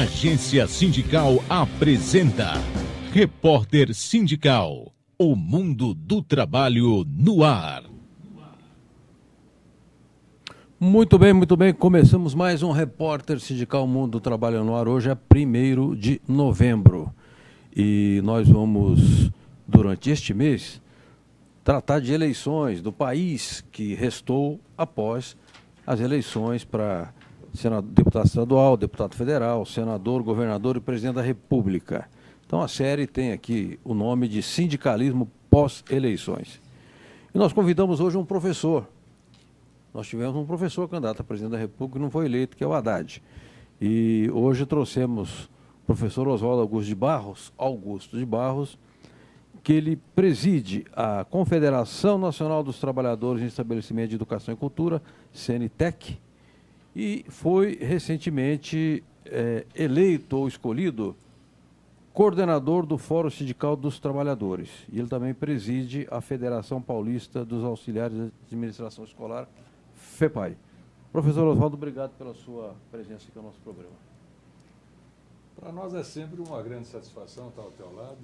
Agência Sindical apresenta Repórter Sindical, o mundo do trabalho no ar. Muito bem. Começamos mais um Repórter Sindical Mundo do Trabalho no Ar. Hoje é 1º de novembro. E nós vamos, durante este mês, tratar de eleições do país que restou após as eleições para deputado estadual, deputado federal, senador, governador e presidente da República. Então a série tem aqui o nome de Sindicalismo Pós-Eleições. E nós convidamos hoje um professor. Nós tivemos um professor candidato a presidente da República que não foi eleito, que é o Haddad. E hoje trouxemos o professor Oswaldo Augusto de Barros, que ele preside a Confederação Nacional dos Trabalhadores em Estabelecimento de Educação e Cultura, CNTEC, e foi recentemente eleito ou escolhido coordenador do Fórum Sindical dos Trabalhadores. E ele também preside a Federação Paulista dos Auxiliares de Administração Escolar, FEPAI. Professor Oswaldo, obrigado pela sua presença aqui no nosso programa. Para nós é sempre uma grande satisfação estar ao teu lado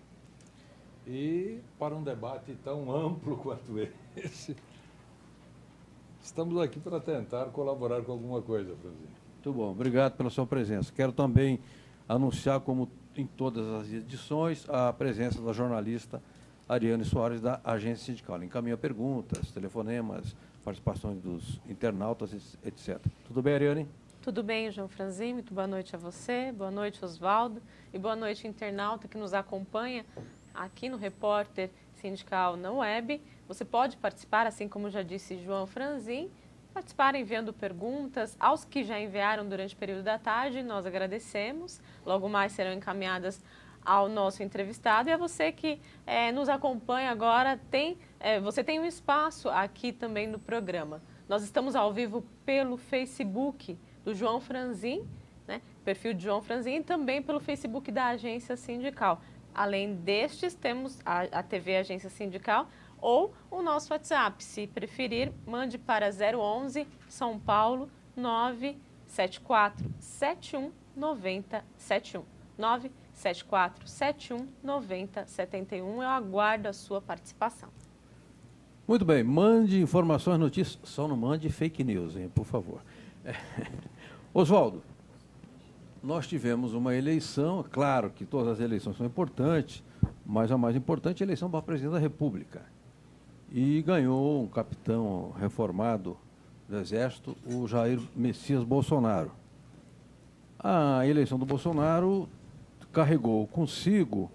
e para um debate tão amplo quanto esse. Estamos aqui para tentar colaborar com alguma coisa, Franzinho. Muito bom, obrigado pela sua presença. Quero também anunciar, como em todas as edições, a presença da jornalista Ariane Soares, da Agência Sindical. Encaminha perguntas, telefonemas, participações dos internautas, etc. Tudo bem, Ariane? Tudo bem, João Franzin. Muito boa noite a você, boa noite, Oswaldo, e boa noite, internauta que nos acompanha aqui no Repórter Sindical na web. Você pode participar, assim como já disse João Franzin, participar enviando perguntas. Aos que já enviaram durante o período da tarde, nós agradecemos. Logo mais serão encaminhadas ao nosso entrevistado. E a você que nos acompanha agora, você tem um espaço aqui também no programa. Nós estamos ao vivo pelo Facebook do João Franzin, né, perfil de João Franzin, e também pelo Facebook da Agência Sindical. Além destes, temos a TV Agência Sindical ou o nosso WhatsApp. Se preferir, mande para 011 São Paulo 974 71 90 71. 974 71 90 71. Eu aguardo a sua participação. Muito bem, mande informações, notícias, só não mande fake news, hein, por favor. Oswaldo, nós tivemos uma eleição, claro que todas as eleições são importantes, mas a mais importante é a eleição para presidente da República. E ganhou um capitão reformado do Exército, o Jair Messias Bolsonaro. A eleição do Bolsonaro carregou consigo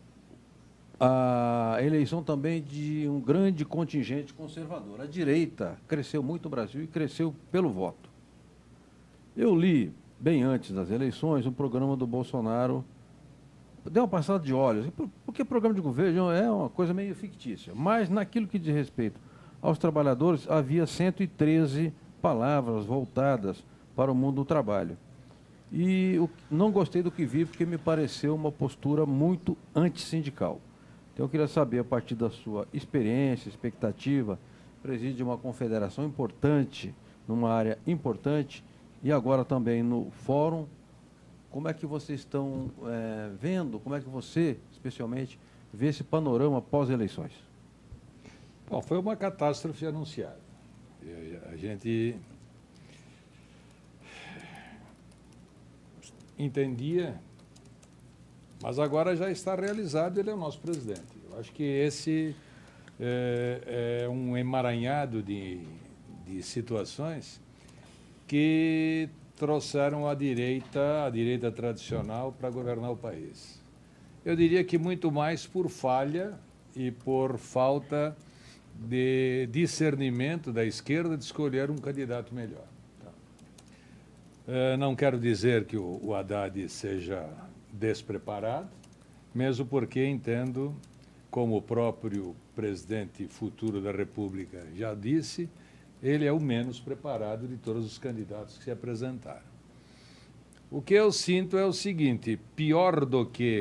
a eleição também de um grande contingente conservador. A direita cresceu muito no Brasil e cresceu pelo voto. Eu li, bem antes das eleições, um programa do Bolsonaro, deu uma passada de olhos, porque programa de governo é uma coisa meio fictícia, mas naquilo que diz respeito aos trabalhadores, havia 113 palavras voltadas para o mundo do trabalho. E não gostei do que vi, porque me pareceu uma postura muito antissindical. Então eu queria saber, a partir da sua experiência, expectativa, preside uma confederação importante, numa área importante, e agora também no fórum, como é que vocês estão vendo, como é que você, especialmente, vê esse panorama pós-eleições? Bom, foi uma catástrofe anunciada. A gente entendia, mas agora já está realizado, ele é o nosso presidente. Eu acho que esse é um emaranhado de situações que trouxeram a direita tradicional para governar o país. Eu diria que muito mais por falha e por falta de discernimento da esquerda de escolher um candidato melhor. Não quero dizer que o Haddad seja despreparado, mesmo porque entendo, como o próprio presidente futuro da República já disse, ele é o menos preparado de todos os candidatos que se apresentaram. O que eu sinto é o seguinte: pior do que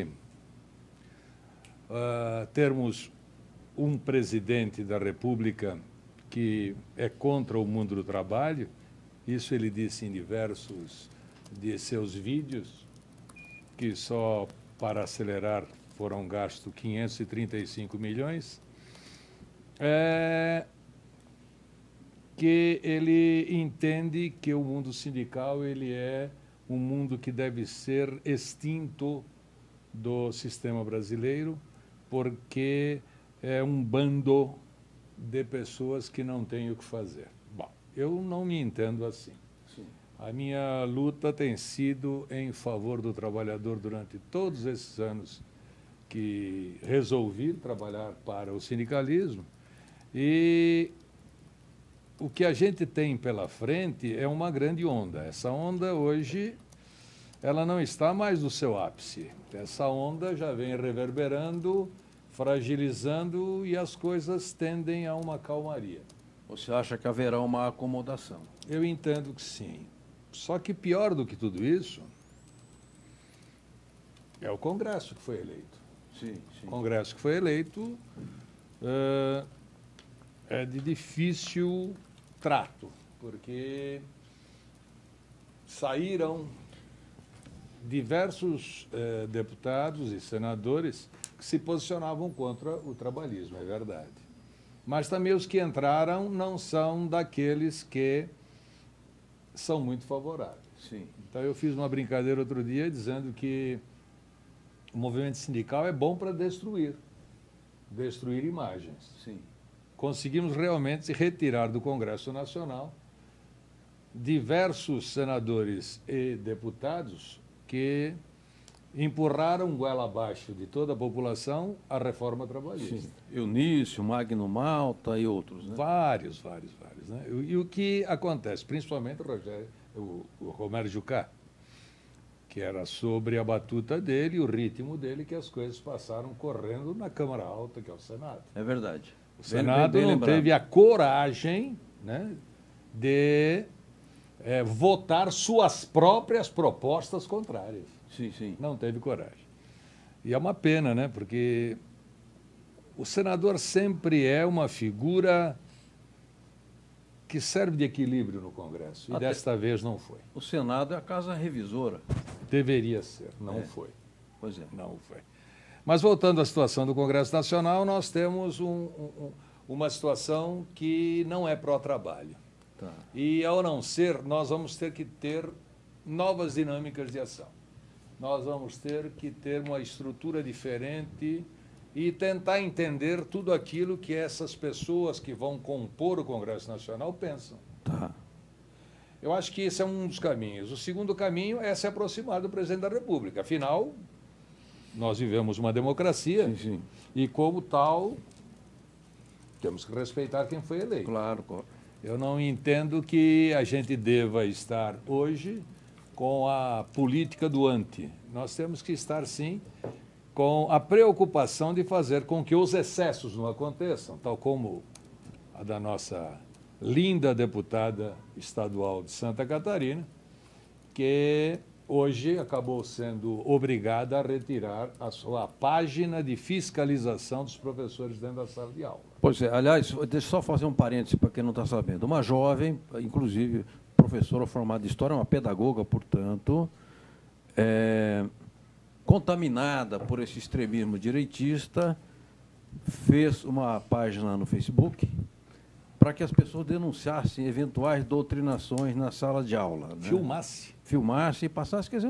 termos um presidente da República que é contra o mundo do trabalho, isso ele disse em diversos de seus vídeos, que só para acelerar foram gastos 535 milhões, que ele entende que o mundo sindical ele é um mundo que deve ser extinto do sistema brasileiro, porque é um bando de pessoas que não têm o que fazer. Bom, eu não me entendo assim. Sim. A minha luta tem sido em favor do trabalhador durante todos esses anos que resolvi trabalhar para o sindicalismo, e o que a gente tem pela frente é uma grande onda. Essa onda hoje, ela não está mais no seu ápice. Essa onda já vem reverberando, fragilizando, e as coisas tendem a uma calmaria. Você acha que haverá uma acomodação? Eu entendo que sim. Só que pior do que tudo isso é o Congresso que foi eleito. Sim, sim. O Congresso que foi eleito é de difícil trato, porque saíram diversos deputados e senadores que se posicionavam contra o trabalhismo, é verdade. Mas também os que entraram não são daqueles que são muito favoráveis. Sim. Então eu fiz uma brincadeira outro dia dizendo que o movimento sindical é bom para destruir imagens. Sim. Conseguimos realmente retirar do Congresso Nacional diversos senadores e deputados que empurraram goela abaixo de toda a população a reforma trabalhista. Sim. Eunício, Magno Malta e outros, né? Vários, né? E o que acontece, principalmente o Romero Jucá, que era sobre a batuta dele, o ritmo dele, que as coisas passaram correndo na Câmara Alta, que é o Senado. É verdade. O Senado não teve a coragem, né, de votar suas próprias propostas contrárias. Sim, sim. Não teve coragem. E é uma pena, né, porque o senador sempre é uma figura que serve de equilíbrio no Congresso, e desta vez não foi. O Senado é a casa revisora. Deveria ser, não foi. Pois é. Não foi. Mas voltando à situação do Congresso Nacional, nós temos uma situação que não é pró-trabalho. Tá. E, ao não ser, nós vamos ter que ter novas dinâmicas de ação. Nós vamos ter que ter uma estrutura diferente e tentar entender tudo aquilo que essas pessoas que vão compor o Congresso Nacional pensam. Tá. Eu acho que esse é um dos caminhos. O segundo caminho é se aproximar do presidente da República. Afinal, nós vivemos uma democracia, Sim, sim. e, como tal, temos que respeitar quem foi eleito. Claro, claro. Eu não entendo que a gente deva estar hoje com a política do anti. Nós temos que estar, sim, com a preocupação de fazer com que os excessos não aconteçam, tal como a da nossa linda deputada estadual de Santa Catarina, que hoje acabou sendo obrigada a retirar a sua página de fiscalização dos professores dentro da sala de aula. Pois é, aliás, deixa eu só fazer um parêntese para quem não está sabendo. Uma jovem, inclusive professora formada em História, uma pedagoga, portanto, contaminada por esse extremismo direitista, fez uma página no Facebook para que as pessoas denunciassem eventuais doutrinações na sala de aula. Né? Filmasse e passasse, quer dizer,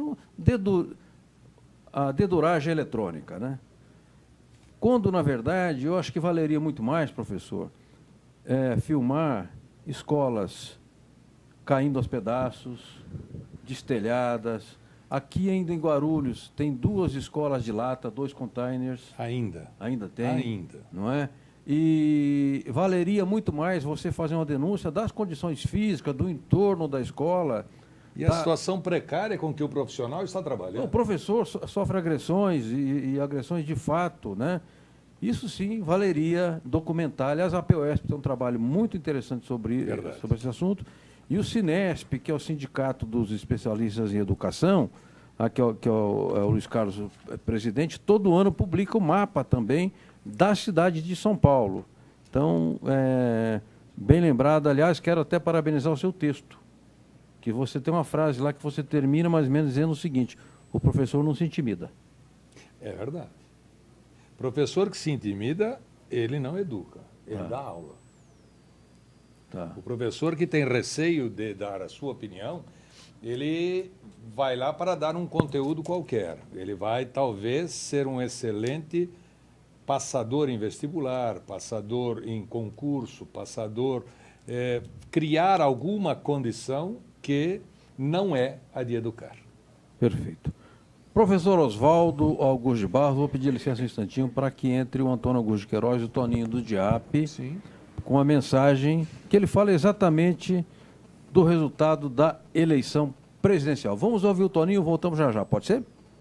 a deduragem eletrônica, né? Quando, na verdade, eu acho que valeria muito mais, professor, filmar escolas caindo aos pedaços, destelhadas. Aqui ainda em Guarulhos tem 2 escolas de lata, 2 containers. Ainda. Ainda tem? Ainda. Não é? E valeria muito mais você fazer uma denúncia das condições físicas, do entorno da escola. E a situação precária com que o profissional está trabalhando. O professor sofre agressões e agressões de fato, né? Isso sim valeria documentar. Aliás, a POSP tem um trabalho muito interessante sobre esse assunto. E o Sinesp, que é o Sindicato dos Especialistas em Educação, que é o Luiz Carlos presidente, todo ano publica o mapa também da cidade de São Paulo. Então, bem lembrado, aliás, quero até parabenizar o seu texto, que você tem uma frase lá que você termina mais ou menos dizendo o seguinte: o professor não se intimida. É verdade. Professor que se intimida, ele não educa, ele dá aula. Tá. O professor que tem receio de dar a sua opinião, ele vai lá para dar um conteúdo qualquer. Ele vai, talvez, ser um excelente passador em vestibular, passador em concurso, passador... criar alguma condição que não é a de educar. Perfeito. Professor Oswaldo Augusto de Barros, vou pedir licença um instantinho para que entre o Antônio Augusto de Queiroz e o Toninho do DIAP. Sim. Com a mensagem que ele fala exatamente do resultado da eleição presidencial. Vamos ouvir o Toninho, voltamos já já, pode ser?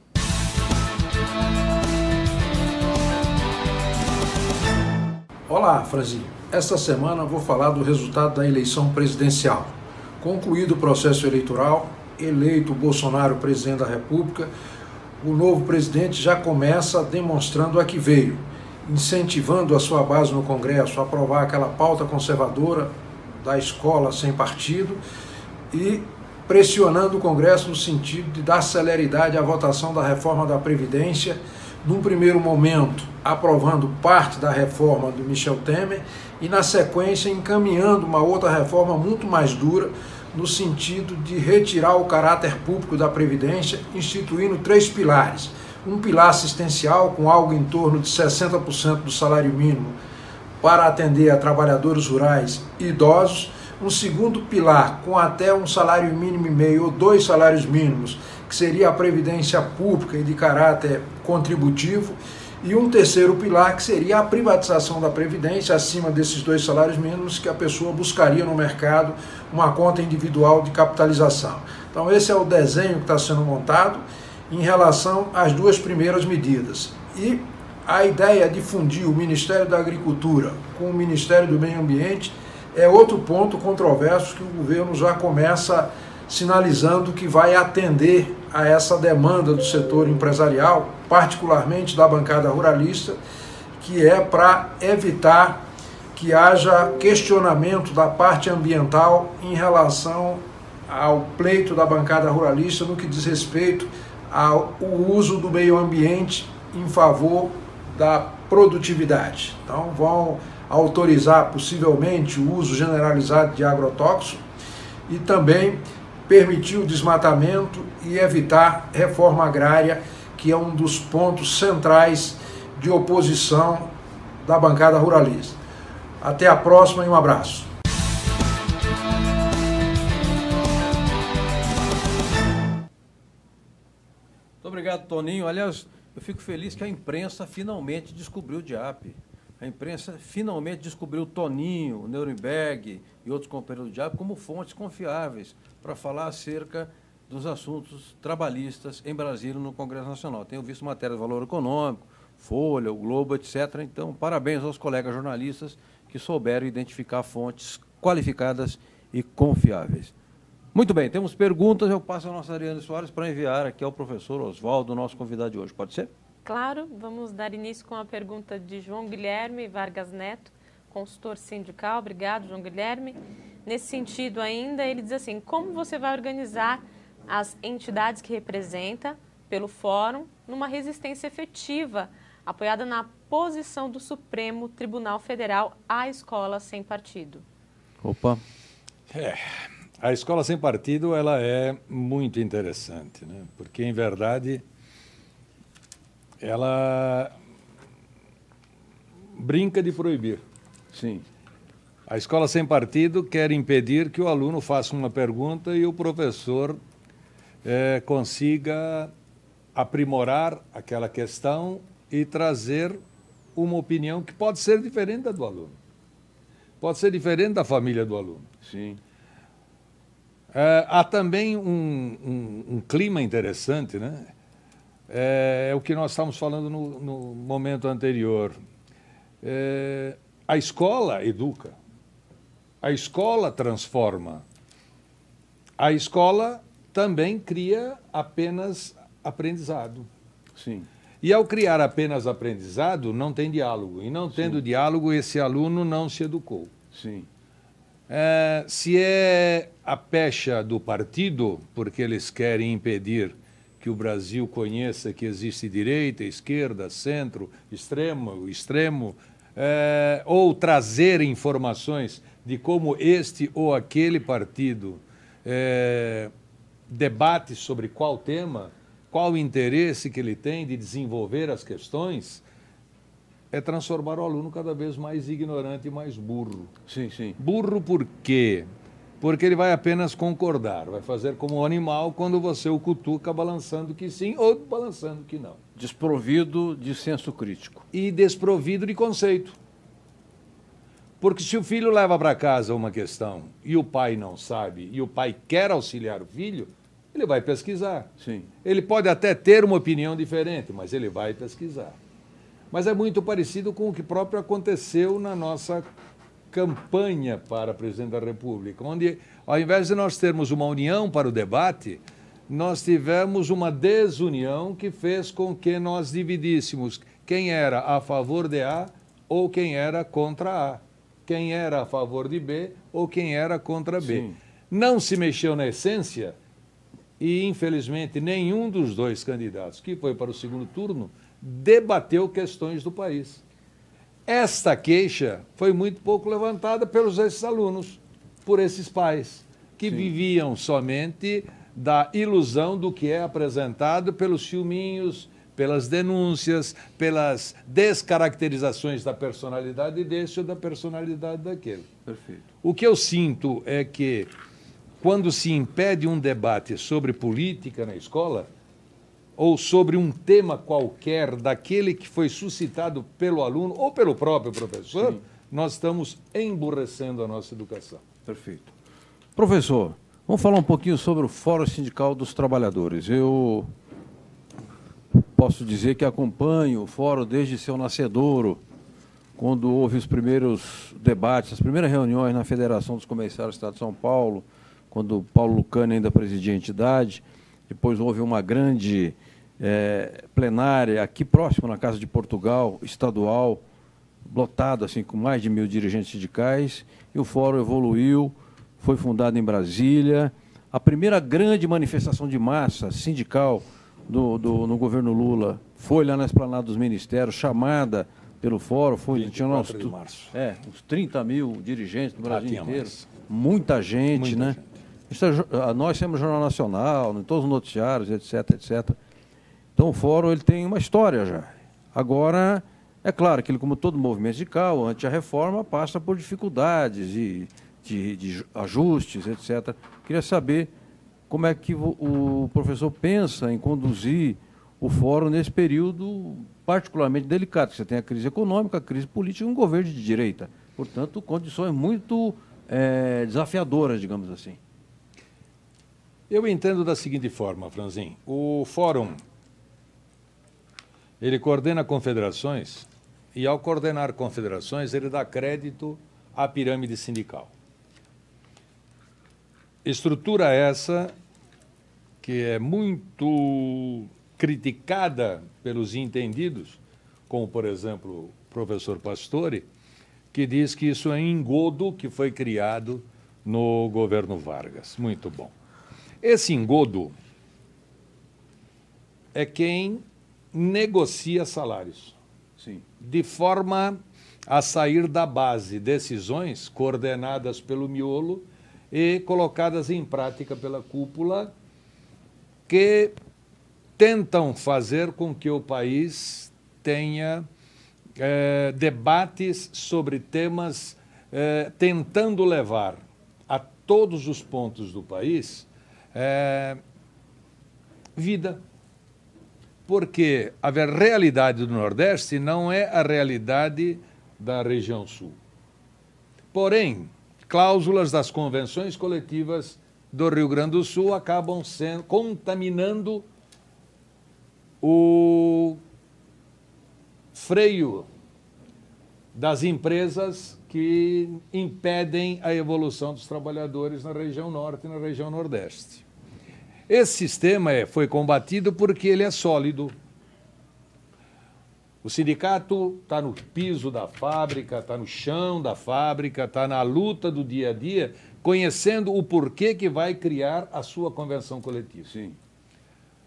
Olá, Franzinho. Esta semana vou falar do resultado da eleição presidencial. Concluído o processo eleitoral, eleito o Bolsonaro presidente da República, o novo presidente já começa demonstrando a que veio, incentivando a sua base no Congresso a aprovar aquela pauta conservadora da escola sem partido e pressionando o Congresso no sentido de dar celeridade à votação da reforma da Previdência, num primeiro momento aprovando parte da reforma do Michel Temer e na sequência encaminhando uma outra reforma muito mais dura no sentido de retirar o caráter público da Previdência, instituindo 3 pilares. Um pilar assistencial com algo em torno de 60% do salário mínimo para atender a trabalhadores rurais e idosos. Um segundo pilar com até um salário mínimo e meio ou 2 salários mínimos, que seria a previdência pública e de caráter contributivo. E um terceiro pilar que seria a privatização da Previdência acima desses 2 salários mínimos, que a pessoa buscaria no mercado uma conta individual de capitalização. Então esse é o desenho que está sendo montado em relação às 2 primeiras medidas. E a ideia de fundir o Ministério da Agricultura com o Ministério do Meio Ambiente é outro ponto controverso que o governo já começa sinalizando que vai atender a essa demanda do setor empresarial, particularmente da bancada ruralista, que é para evitar que haja questionamento da parte ambiental em relação ao pleito da bancada ruralista no que diz respeito ao uso do meio ambiente em favor da produtividade. Então vão autorizar possivelmente o uso generalizado de agrotóxicos e também permitir o desmatamento e evitar reforma agrária, que é um dos pontos centrais de oposição da bancada ruralista. Até a próxima e um abraço. Muito obrigado, Toninho. Aliás, eu fico feliz que a imprensa finalmente descobriu o DIAP. A imprensa finalmente descobriu o Toninho, o Nuremberg e outros companheiros do DIAP como fontes confiáveis para falar acerca dos assuntos trabalhistas em Brasília no Congresso Nacional. Tenho visto matérias de valor econômico, Folha, o Globo, etc. Então, parabéns aos colegas jornalistas que souberam identificar fontes qualificadas e confiáveis. Muito bem, temos perguntas. Eu passo a nossa Ariane Soares para enviar aqui ao professor Oswaldo, nosso convidado de hoje. Pode ser? Claro, vamos dar início com a pergunta de João Guilherme Vargas Neto, consultor sindical. Obrigado, João Guilherme. Nesse sentido ainda, ele diz assim: como você vai organizar as entidades que representa pelo Fórum numa resistência efetiva, apoiada na posição do Supremo Tribunal Federal à escola sem partido? Opa. A escola sem partido ela é muito interessante, né? Porque, em verdade, ela brinca de proibir. Sim. A escola sem partido quer impedir que o aluno faça uma pergunta e o professor consiga aprimorar aquela questão e trazer uma opinião que pode ser diferente da do aluno. Pode ser diferente da família do aluno. Sim. Há também um clima interessante, né? É o que nós estávamos falando no momento anterior. A escola educa, a escola transforma, a escola também cria apenas aprendizado. Sim. E ao criar apenas aprendizado, não tem diálogo. E não tendo diálogo, esse aluno não se educou. Sim. Se é a pecha do partido, porque eles querem impedir que o Brasil conheça que existe direita, esquerda, centro, extremo, ou trazer informações de como este ou aquele partido debate sobre qual tema, qual o interesse que ele tem de desenvolver as questões, é transformar o aluno cada vez mais ignorante e mais burro. Sim, sim. Burro por quê? Porque ele vai apenas concordar, vai fazer como um animal quando você o cutuca balançando que sim ou balançando que não. Desprovido de senso crítico. E desprovido de conceito. Porque se o filho leva para casa uma questão e o pai não sabe, e o pai quer auxiliar o filho, ele vai pesquisar. Sim. Ele pode até ter uma opinião diferente, mas ele vai pesquisar. Mas é muito parecido com o que próprio aconteceu na nossa campanha para presidente da República, onde, ao invés de nós termos uma união para o debate, nós tivemos uma desunião que fez com que nós dividíssemos quem era a favor de A ou quem era contra A, quem era a favor de B ou quem era contra B. Sim. Não se mexeu na essência e, infelizmente, nenhum dos dois candidatos que foi para o segundo turno debateu questões do país. Esta queixa foi muito pouco levantada pelos esses alunos, por esses pais, que viviam somente da ilusão do que é apresentado pelos filminhos, pelas denúncias, pelas descaracterizações da personalidade desse ou da personalidade daquele. Perfeito. O que eu sinto é que, quando se impede um debate sobre política na escola, ou sobre um tema qualquer daquele que foi suscitado pelo aluno ou pelo próprio professor, nós estamos emburrecendo a nossa educação. Perfeito. Professor, vamos falar um pouquinho sobre o Fórum Sindical dos Trabalhadores. Eu posso dizer que acompanho o Fórum desde seu nascedouro, quando houve os primeiros debates, as primeiras reuniões na Federação dos Comerciários do Estado de São Paulo, quando Paulo Lucani ainda presidia a entidade. Depois houve uma grande plenária aqui próximo, na Casa de Portugal, estadual, lotado assim, com mais de 1000 dirigentes sindicais, e o fórum evoluiu, foi fundado em Brasília. A primeira grande manifestação de massa sindical no governo Lula foi lá na Esplanada dos Ministérios, chamada pelo fórum, tinha uns 30 mil dirigentes no Brasil inteiro, mais. Muita gente, né? Nós temos Jornal Nacional, em todos os noticiários, etc, etc. Então o fórum ele tem uma história já. Agora, é claro que ele, como todo movimento sindical, ante a reforma, passa por dificuldades de ajustes, etc. Queria saber como é que o professor pensa em conduzir o fórum nesse período particularmente delicado. Você tem a crise econômica, a crise política e um governo de direita. Portanto, condições muito desafiadoras, digamos assim. Eu entendo da seguinte forma, Franzin. O fórum, ele coordena confederações e, ao coordenar confederações, ele dá crédito à pirâmide sindical. Estrutura essa que é muito criticada pelos entendidos, como, por exemplo, o professor Pastore, que diz que isso é um engodo que foi criado no governo Vargas. Muito bom. Esse engodo é quem negocia salários. Sim. De forma a sair da base decisões coordenadas pelo miolo e colocadas em prática pela cúpula, que tentam fazer com que o país tenha debates sobre temas, tentando levar a todos os pontos do país vida. Porque a realidade do Nordeste não é a realidade da região Sul. Porém, cláusulas das convenções coletivas do Rio Grande do Sul acabam contaminando o freio das empresas que impedem a evolução dos trabalhadores na região Norte e na região Nordeste. Esse sistema foi combatido porque ele é sólido. O sindicato está no piso da fábrica, está no chão da fábrica, está na luta do dia a dia, conhecendo o porquê que vai criar a sua convenção coletiva. Sim.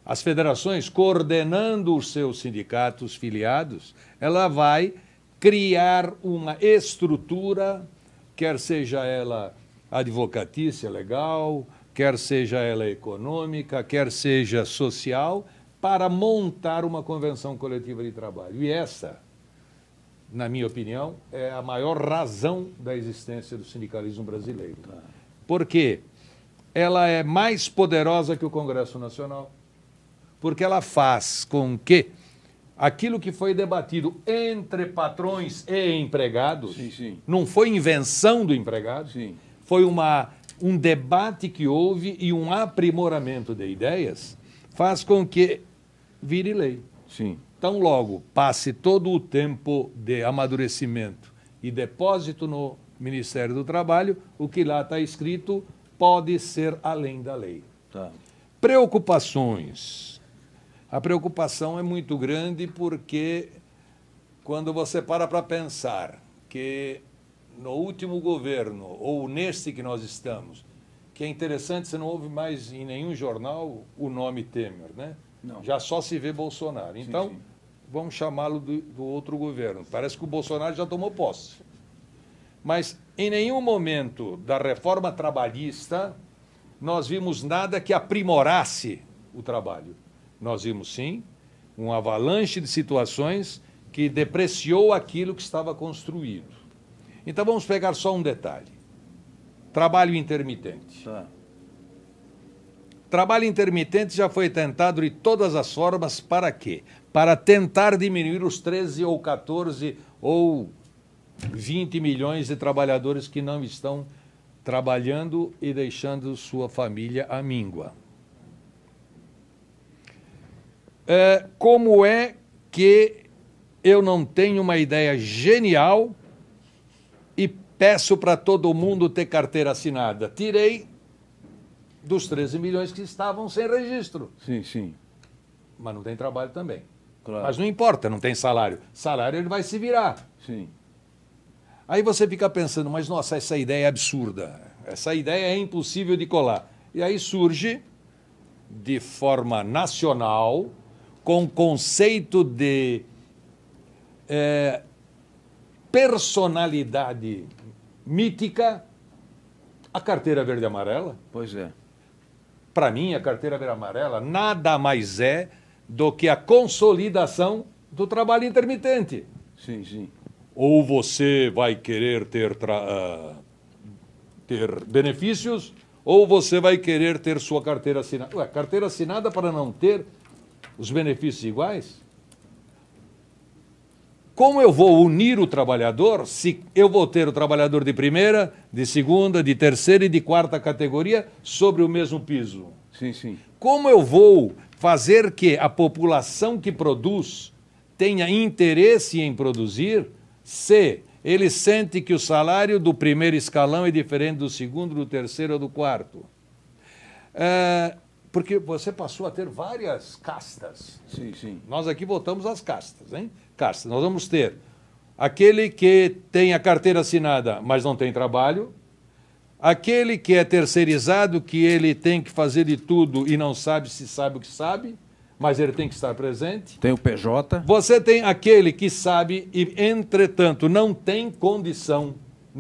as federações, coordenando os seus sindicatos filiados, ela vai criar uma estrutura, quer seja ela advocatícia legal, quer seja ela econômica, quer seja social, para montar uma convenção coletiva de trabalho. E essa, na minha opinião, é a maior razão da existência do sindicalismo brasileiro. Porque ela é mais poderosa que o Congresso Nacional, porque ela faz com que aquilo que foi debatido entre patrões e empregados, não foi invenção do empregado, foi um debate que houve e um aprimoramento de ideias, faz com que vire lei. Então, logo, passe todo o tempo de amadurecimento e depósito no Ministério do Trabalho, o que lá está escrito pode ser além da lei. Preocupações. A preocupação é muito grande porque quando você para pensar que no último governo, ou neste que nós estamos, que é interessante, você não ouve mais em nenhum jornal o nome Temer, né? Não. Já só se vê Bolsonaro. Então, vamos chamá-lo do outro governo. Parece que o Bolsonaro já tomou posse. Mas em nenhum momento da reforma trabalhista nós vimos nada que aprimorasse o trabalho. Nós vimos, sim, um avalanche de situações que depreciou aquilo que estava construído. Então vamos pegar só um detalhe. Trabalho intermitente. Trabalho intermitente já foi tentado de todas as formas para quê? Para tentar diminuir os 13 ou 14 ou 20 milhões de trabalhadores que não estão trabalhando e deixando sua família à míngua. Como é que eu não tenho uma ideia genial e peço para todo mundo ter carteira assinada? Tirei dos 13 milhões que estavam sem registro. Mas não tem trabalho também. Mas não importa, não tem salário. Salário ele vai se virar. Aí você fica pensando, mas nossa, essa ideia é absurda. Essa ideia é impossível de colar. E aí surge, de forma nacional, com conceito de personalidade mítica, a carteira verde e amarela. Pois é. Para mim, a carteira verde e amarela nada mais é do que a consolidação do trabalho intermitente. Ou você vai querer ter benefícios, ou você vai querer ter sua carteira assinada. Ué, carteira assinada para não ter os benefícios iguais? Como eu vou unir o trabalhador se eu vou ter o trabalhador de primeira, de segunda, de terceira e de quarta categoria sobre o mesmo piso? Como eu vou fazer que a população que produz tenha interesse em produzir se ele sente que o salário do primeiro escalão é diferente do segundo, do terceiro ou do quarto? Porque você passou a ter várias castas. Nós aqui votamos as castas, hein? Castas. Nós vamos ter aquele que tem a carteira assinada, mas não tem trabalho. Aquele que é terceirizado, que ele tem que fazer de tudo e não sabe se sabe o que sabe, mas ele tem que estar presente. Tem o PJ. Você tem aquele que sabe e, entretanto, não tem condição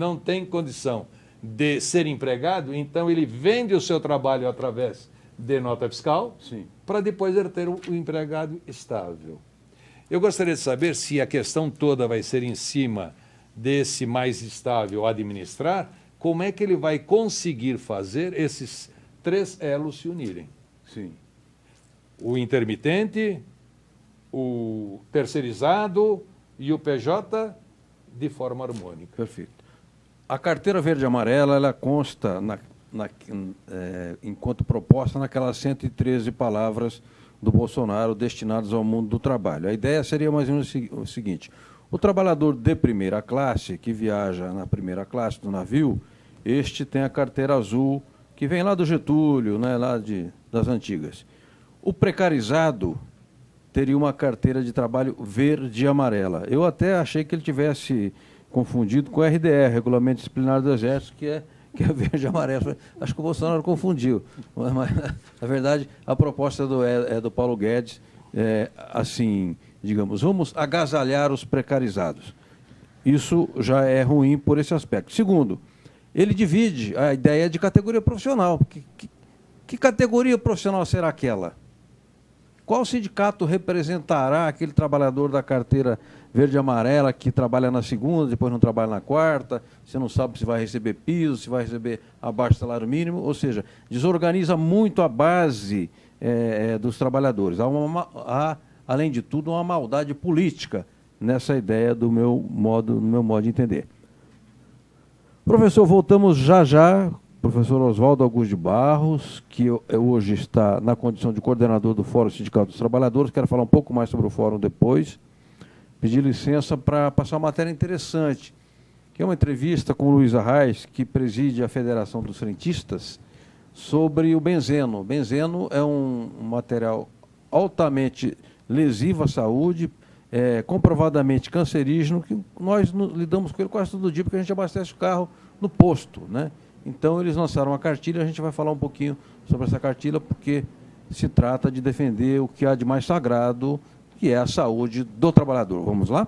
de ser empregado, então ele vende o seu trabalho através de nota fiscal para depois ele ter o empregado estável. Eu gostaria de saber se a questão toda vai ser em cima desse mais estável administrar, como é que ele vai conseguir fazer esses três elos se unirem? O intermitente, o terceirizado e o PJ de forma harmônica. Perfeito. A carteira verde e amarela, ela consta, enquanto proposta, naquelas 113 palavras do Bolsonaro destinadas ao mundo do trabalho. A ideia seria mais ou menos o seguinte: o trabalhador de primeira classe, que viaja na primeira classe do navio, este tem a carteira azul, que vem lá do Getúlio, né, das antigas. O precarizado teria uma carteira de trabalho verde e amarela. Eu até achei que ele tivesse confundido com o RDR, Regulamento Disciplinar do Exército, que é que é verde e amarelo. Acho que o Bolsonaro confundiu. Mas, na verdade, a proposta é do Paulo Guedes, assim, digamos, vamos agasalhar os precarizados. Isso já é ruim por esse aspecto. Segundo, ele divide a ideia de categoria profissional. Que categoria profissional será aquela? Qual sindicato representará aquele trabalhador da carteira verde e amarela que trabalha na segunda, depois não trabalha na quarta, você não sabe se vai receber piso, se vai receber abaixo do salário mínimo, ou seja, desorganiza muito a base dos trabalhadores. Há, além de tudo, uma maldade política nessa ideia no meu modo de entender. Professor, voltamos já. Professor Oswaldo Augusto de Barros, que hoje está na condição de coordenador do Fórum Sindical dos Trabalhadores. Quero falar um pouco mais sobre o Fórum depois. Pedir licença para passar uma matéria interessante, que é uma entrevista com o Luiz Arraes, que preside a Federação dos Frentistas, sobre o benzeno. O benzeno é um material altamente lesivo à saúde, comprovadamente cancerígeno, que nós lidamos com ele quase todo dia, porque a gente abastece o carro no posto, né? Então, eles lançaram uma cartilha, a gente vai falar um pouquinho sobre essa cartilha, porque se trata de defender o que há de mais sagrado, que é a saúde do trabalhador. Vamos lá?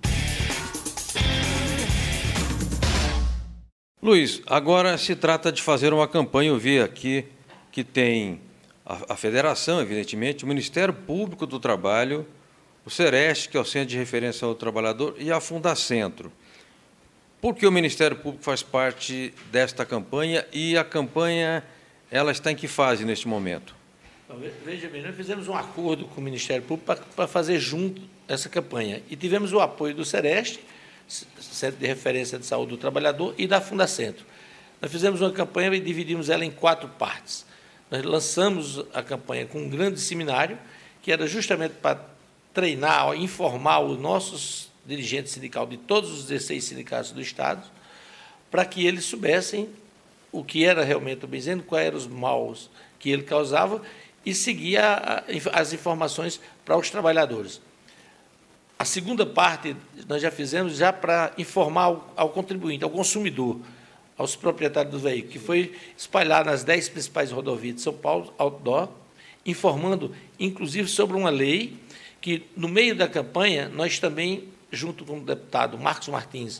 Luiz, agora se trata de fazer uma campanha, eu vi aqui que tem a Federação, evidentemente, o Ministério Público do Trabalho, o Sereste, que é o Centro de Referência ao Trabalhador, e a Fundacentro. Por que o Ministério Público faz parte desta campanha e a campanha ela está em que fase neste momento? Veja bem, nós fizemos um acordo com o Ministério Público para fazer junto essa campanha e tivemos o apoio do Sereste, Centro de Referência de Saúde do Trabalhador, e da Fundacentro. Nós fizemos uma campanha e dividimos ela em 4 partes. Nós lançamos a campanha com um grande seminário, que era justamente para treinar, informar os nossos dirigente sindical de todos os 16 sindicatos do Estado, para que eles soubessem o que era realmente o benzeno, quais eram os maus que ele causava, e seguir as informações para os trabalhadores. A segunda parte nós já fizemos para informar ao contribuinte, ao consumidor, aos proprietários do veículo, que foi espalhar nas 10 principais rodovias de São Paulo, outdoor, informando, inclusive, sobre uma lei que, no meio da campanha, nós também, junto com o deputado Marcos Martins,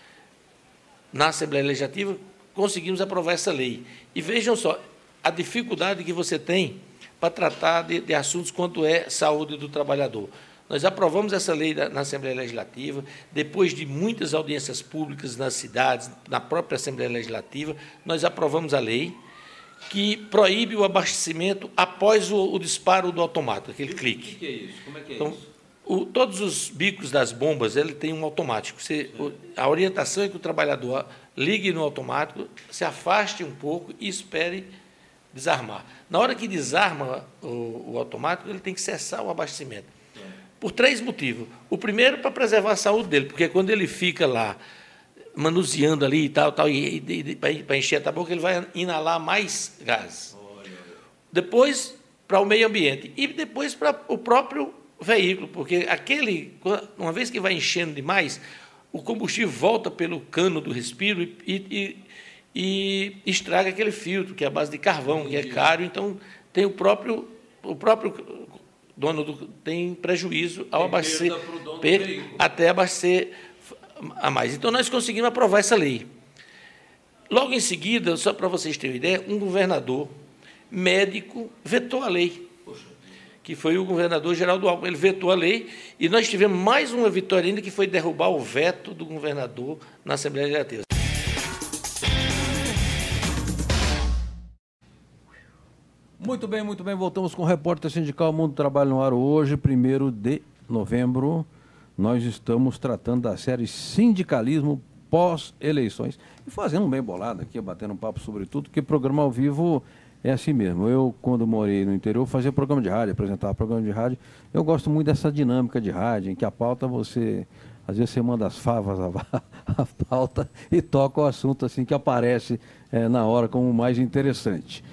na Assembleia Legislativa, conseguimos aprovar essa lei. E vejam só, a dificuldade que você tem para tratar de assuntos quanto é saúde do trabalhador. Nós aprovamos essa lei na Assembleia Legislativa, depois de muitas audiências públicas nas cidades, na própria Assembleia Legislativa, nós aprovamos a lei que proíbe o abastecimento após o disparo do automático, aquele clique. O que é isso? Como é que é então, isso? Todos os bicos das bombas, ele tem um automático. A orientação é que o trabalhador ligue no automático, se afaste um pouco e espere desarmar. Na hora que desarma o automático, ele tem que cessar o abastecimento. Por 3 motivos. O primeiro, para preservar a saúde dele, porque quando ele fica lá manuseando ali e tal, para encher a boca, ele vai inalar mais gases. Depois, para o meio ambiente. E depois, para o próprio veículo, porque uma vez que vai enchendo demais, o combustível volta pelo cano do respiro e estraga aquele filtro, que é a base de carvão, que é caro, então tem o próprio dono tem prejuízo ao abastecer, até abastecer a mais. Então, nós conseguimos aprovar essa lei. Logo em seguida, só para vocês terem uma ideia, um governador médico vetou a lei, que foi o governador Geraldo Alckmin. Ele vetou a lei e nós tivemos mais uma vitória ainda, que foi derrubar o veto do governador na Assembleia Legislativa. Muito bem, muito bem. Voltamos com o Repórter Sindical Mundo do Trabalho no ar hoje, 1º de novembro. Nós estamos tratando da série Sindicalismo pós-eleições. E fazendo um bem bolado aqui, batendo um papo sobre tudo, porque programa ao vivo é assim mesmo. Eu, quando morei no interior, fazia programa de rádio, apresentava programa de rádio. Eu gosto muito dessa dinâmica de rádio, em que a pauta às vezes você manda as favas a pauta e toca o assunto assim que aparece na hora como mais interessante.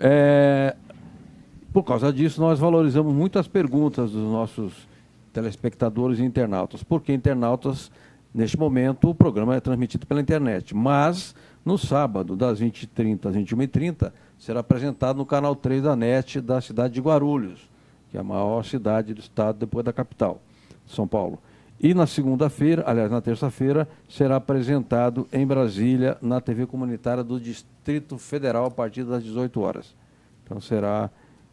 Por causa disso, nós valorizamos muito as perguntas dos nossos telespectadores e internautas, porque internautas, neste momento, o programa é transmitido pela internet, mas No sábado, das 20h30 às 21h30, será apresentado no canal 3 da NET da cidade de Guarulhos, que é a maior cidade do estado depois da capital, São Paulo. E na segunda-feira, aliás, na terça-feira, será apresentado em Brasília, na TV comunitária do Distrito Federal, a partir das 18 horas. Então, será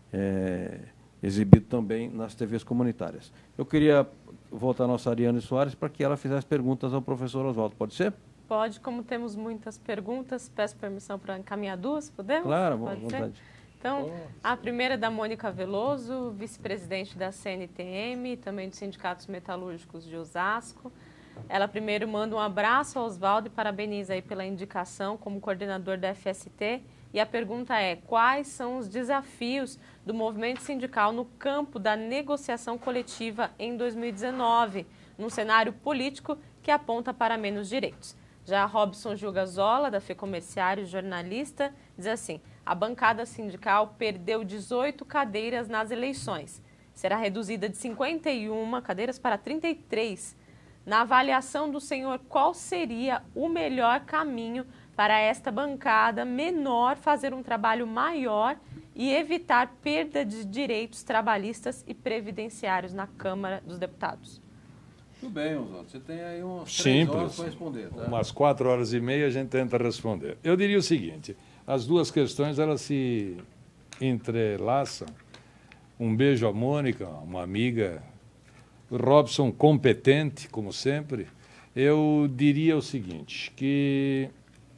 exibido também nas TVs comunitárias. Eu queria voltar à nossa Ariane Soares para que ela fizesse perguntas ao professor Oswaldo. Pode ser? Pode, como temos muitas perguntas, peço permissão para encaminhar duas, podemos? Claro, à Pode vontade. ser? Então, a primeira é da Mônica Veloso, vice-presidente da CNTM e também dos Sindicatos Metalúrgicos de Osasco. Ela primeiro manda um abraço ao Oswaldo e parabeniza aí pela indicação como coordenador da FST. E a pergunta é: quais são os desafios do movimento sindical no campo da negociação coletiva em 2019, num cenário político que aponta para menos direitos? Já Robson Gil Gazola, da FEComerciário, jornalista, diz assim: a bancada sindical perdeu 18 cadeiras nas eleições. Será reduzida de 51 cadeiras para 33. Na avaliação do senhor, qual seria o melhor caminho para esta bancada menor fazer um trabalho maior e evitar perda de direitos trabalhistas e previdenciários na Câmara dos Deputados? Tudo bem, Oswaldo. Você tem aí umas 3 Simples. horas para responder. Tá? Umas 4h30 a gente tenta responder. Eu diria o seguinte: as duas questões elas se entrelaçam. Um beijo à Mônica, uma amiga. Robson competente, como sempre. Eu diria o seguinte, que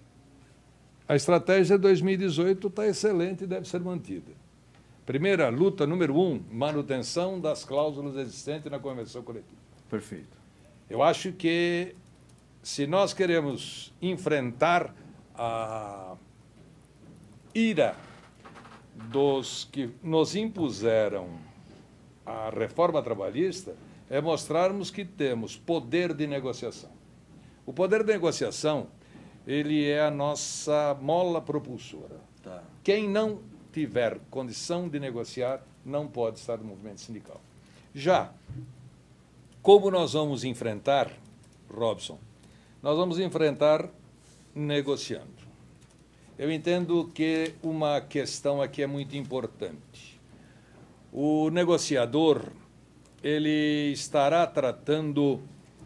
a estratégia 2018 está excelente e deve ser mantida. Primeira luta, número 1, manutenção das cláusulas existentes na convenção coletiva. Perfeito. Eu acho que, se nós queremos enfrentar a ira dos que nos impuseram a reforma trabalhista, é mostrarmos que temos poder de negociação. O poder de negociação, ele é a nossa mola propulsora. Tá. Quem não tiver condição de negociar, não pode estar no movimento sindical. Já, como nós vamos enfrentar, Robson? Nós vamos enfrentar negociando. Eu entendo que uma questão aqui é muito importante. O negociador, ele estará tratando,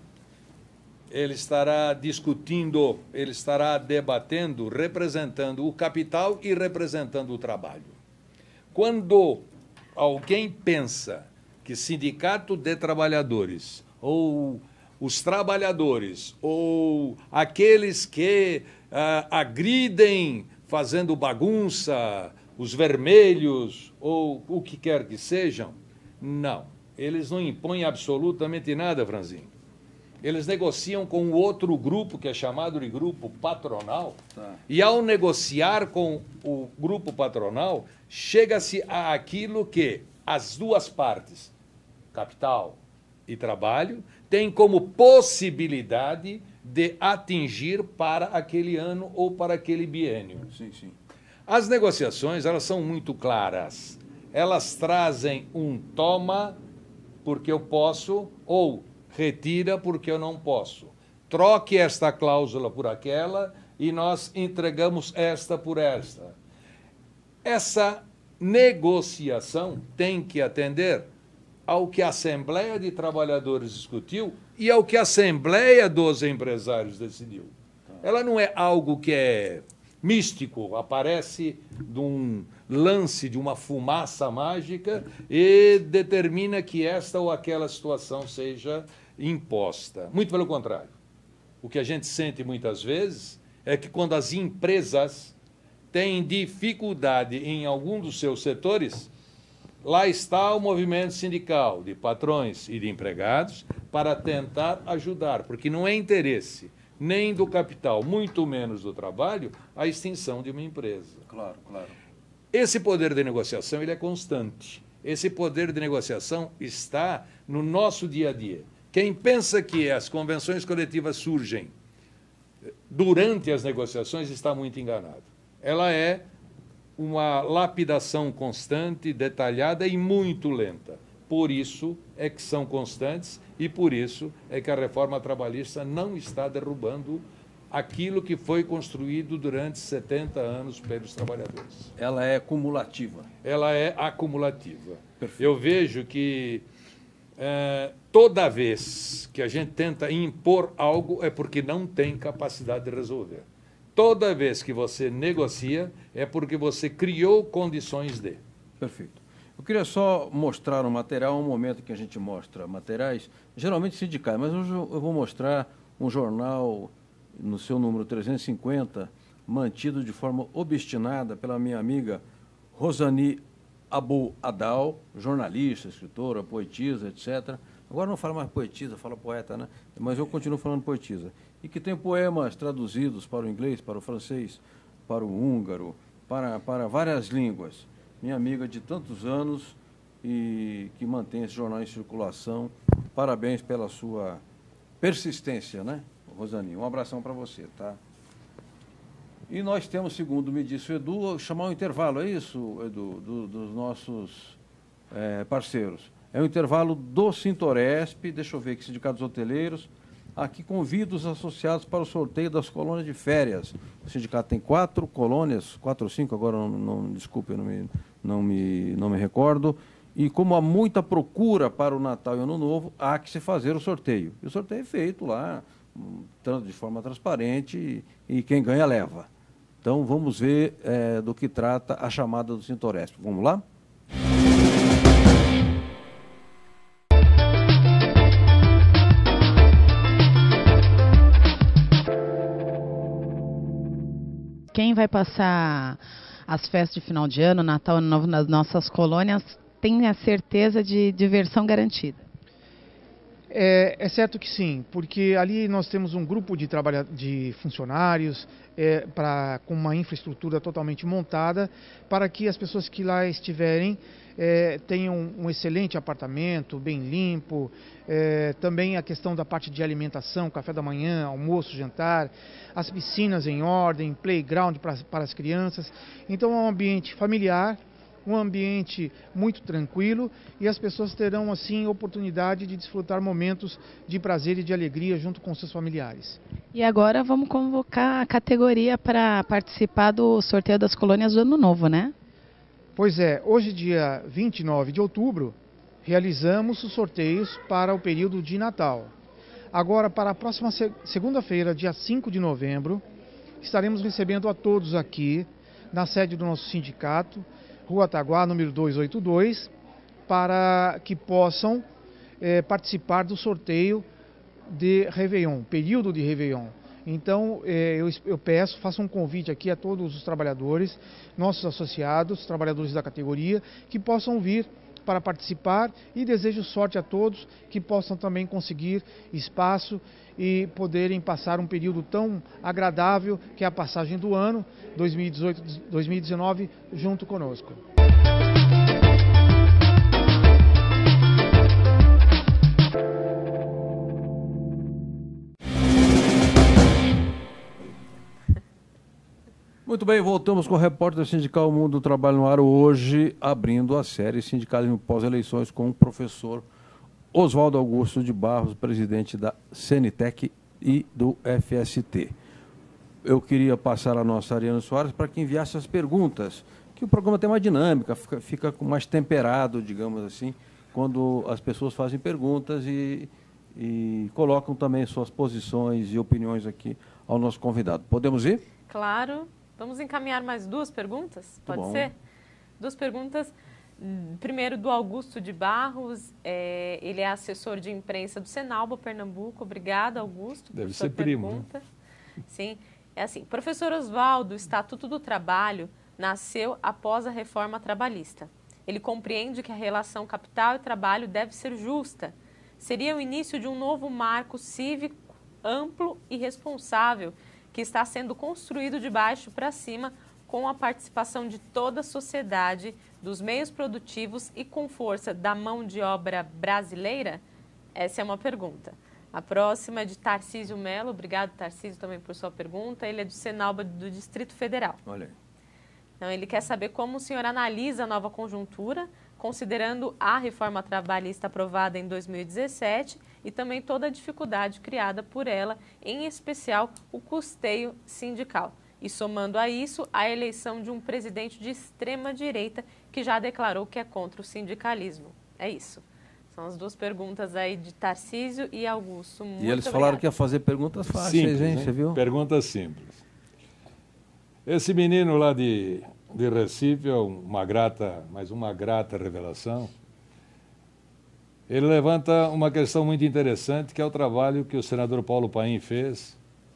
ele estará discutindo, ele estará debatendo, representando o capital e representando o trabalho. Quando alguém pensa que sindicato de trabalhadores, ou os trabalhadores, ou aqueles que agridem fazendo bagunça, os vermelhos, ou o que quer que sejam, não. Eles não impõem absolutamente nada, Franzinho. Eles negociam com o outro grupo, que é chamado de grupo patronal, e ao negociar com o grupo patronal, chega-se àquilo que as duas partes, capital e trabalho, têm como possibilidade de atingir para aquele ano ou para aquele biênio. Sim, sim. As negociações, elas são muito claras. Elas trazem um toma porque eu posso, ou retira porque eu não posso. Troque esta cláusula por aquela e nós entregamos esta por esta. Essa negociação tem que atender ao que a Assembleia de Trabalhadores discutiu e ao que a Assembleia dos Empresários decidiu. Ela não é algo que é místico, aparece de um lance, de uma fumaça mágica e determina que esta ou aquela situação seja imposta. Muito pelo contrário. O que a gente sente muitas vezes é que quando as empresas têm dificuldade em algum dos seus setores, lá está o movimento sindical de patrões e de empregados para tentar ajudar, porque não é interesse nem do capital, muito menos do trabalho, a extinção de uma empresa. Claro, claro. Esse poder de negociação ele é constante. Esse poder de negociação está no nosso dia a dia. Quem pensa que as convenções coletivas surgem durante as negociações está muito enganado. Ela é uma lapidação constante, detalhada e muito lenta. Por isso é que são constantes e por isso é que a reforma trabalhista não está derrubando aquilo que foi construído durante 70 anos pelos trabalhadores. Ela é cumulativa. Ela é acumulativa. Perfeito. Eu vejo que toda vez que a gente tenta impor algo é porque não tem capacidade de resolver. Toda vez que você negocia é porque você criou condições de. Perfeito. Eu queria só mostrar um material, um momento que a gente mostra materiais, geralmente sindicais, mas hoje eu vou mostrar um jornal no seu número 350, mantido de forma obstinada pela minha amiga Rosani Abu Adal, jornalista, escritora, poetisa, etc. Agora não fala mais poetisa, fala poeta, né? Mas eu continuo falando poetisa. E que tem poemas traduzidos para o inglês, para o francês, para o húngaro, para várias línguas. Minha amiga de tantos anos e que mantém esse jornal em circulação. Parabéns pela sua persistência, né, Rosani? Um abração para você, tá? E nós temos, segundo me disse o Edu, chamar um intervalo, é isso, Edu, dos nossos parceiros. É um intervalo do Sintoresp, deixa eu ver aqui, Sindicatos Hoteleiros. Aqui convido os associados para o sorteio das colônias de férias. O sindicato tem 4 colônias, 4 ou 5, agora desculpe, eu não me recordo. E como há muita procura para o Natal e Ano Novo, há que se fazer o sorteio. E o sorteio é feito lá, de forma transparente, e quem ganha leva. Então vamos ver do que trata a chamada do Sintoresp. Vamos lá? Quem vai passar as festas de final de ano, Natal, Ano Novo nas nossas colônias, tem a certeza de diversão garantida? É certo que sim, porque ali nós temos um grupo de funcionários com uma infraestrutura totalmente montada para que as pessoas que lá estiverem tenham um excelente apartamento, bem limpo, também a questão da parte de alimentação, café da manhã, almoço, jantar, as piscinas em ordem, playground para as crianças. Então é um ambiente familiar, um ambiente muito tranquilo e as pessoas terão assim oportunidade de desfrutar momentos de prazer e de alegria junto com seus familiares. E agora vamos convocar a categoria para participar do sorteio das colônias do Ano Novo, né? Pois é, hoje dia 29 de outubro realizamos os sorteios para o período de Natal. Agora para a próxima segunda-feira, dia 5 de novembro, estaremos recebendo a todos aqui na sede do nosso sindicato, Rua Taguá, número 282, para que possam participar do sorteio de Réveillon, período de Réveillon. Então, eu peço, faço um convite aqui a todos os trabalhadores, nossos associados, trabalhadores da categoria, que possam vir para participar e desejo sorte a todos que possam também conseguir espaço e poderem passar um período tão agradável que é a passagem do ano 2018-2019 junto conosco. Muito bem, voltamos com o repórter sindical Mundo do Trabalho no Ar, hoje abrindo a série Sindicalismo Pós-Eleições com o professor Oswaldo Augusto de Barros, presidente da CNTEC e do FST. Eu queria passar a nossa Ariana Soares para que enviasse as perguntas, que o programa tem uma dinâmica, fica mais temperado, digamos assim, quando as pessoas fazem perguntas e colocam também suas posições e opiniões aqui ao nosso convidado. Podemos ir? Claro. Vamos encaminhar mais 2 perguntas? Pode ser? 2 perguntas. Primeiro, do Augusto de Barros. Ele é assessor de imprensa do Senalba, Pernambuco. Obrigada, Augusto. Deve ser primo. Sim. É assim, professor Oswaldo, o Estatuto do Trabalho nasceu após a reforma trabalhista. Ele compreende que a relação capital e trabalho deve ser justa. Seria o início de um novo marco cívico amplo e responsável que está sendo construído de baixo para cima com a participação de toda a sociedade, dos meios produtivos e com força da mão de obra brasileira? Essa é uma pergunta. A próxima é de Tarcísio Melo. Obrigado, Tarcísio, também por sua pergunta. Ele é do Senalba do Distrito Federal. Olha aí. Então, ele quer saber como o senhor analisa a nova conjuntura, considerando a reforma trabalhista aprovada em 2017 e também toda a dificuldade criada por ela, em especial o custeio sindical. E somando a isso, a eleição de um presidente de extrema-direita que já declarou que é contra o sindicalismo. É isso. São as duas perguntas aí de Tarcísio e Augusto. Muito e eles obrigado. falaram que ia fazer perguntas fáceis, Simples, hein? né? Você viu? Perguntas simples. Esse menino lá de Recife é mais uma grata revelação. Ele levanta uma questão muito interessante, que é o trabalho que o senador Paulo Paim fez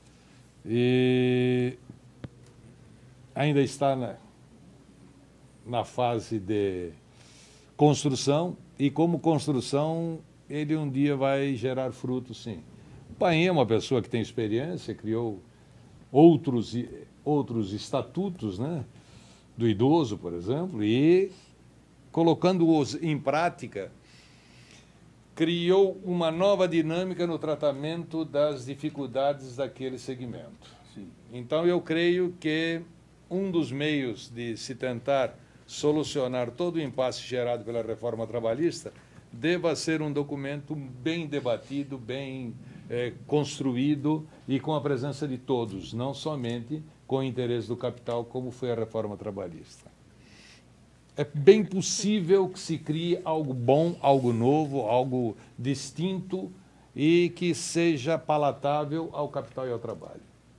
e ainda está na fase de construção, e como construção ele um dia vai gerar frutos, sim. O Paim é uma pessoa que tem experiência, criou outros estatutos, né, do idoso, por exemplo, e colocando-os em prática, criou uma nova dinâmica no tratamento das dificuldades daquele segmento. Sim. Então, eu creio que um dos meios de se tentar solucionar todo o impasse gerado pela reforma trabalhista deva ser um documento bem debatido, bem construído e com a presença de todos, não somente com o interesse do capital, como foi a reforma trabalhista. É bem possível que se crie algo bom, algo novo, algo distinto e que seja palatável ao capital e ao trabalho.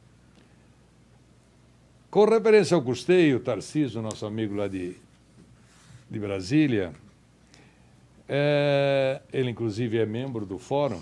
Com referência ao custeio, Tarcísio, nosso amigo lá de Brasília, ele inclusive é membro do fórum,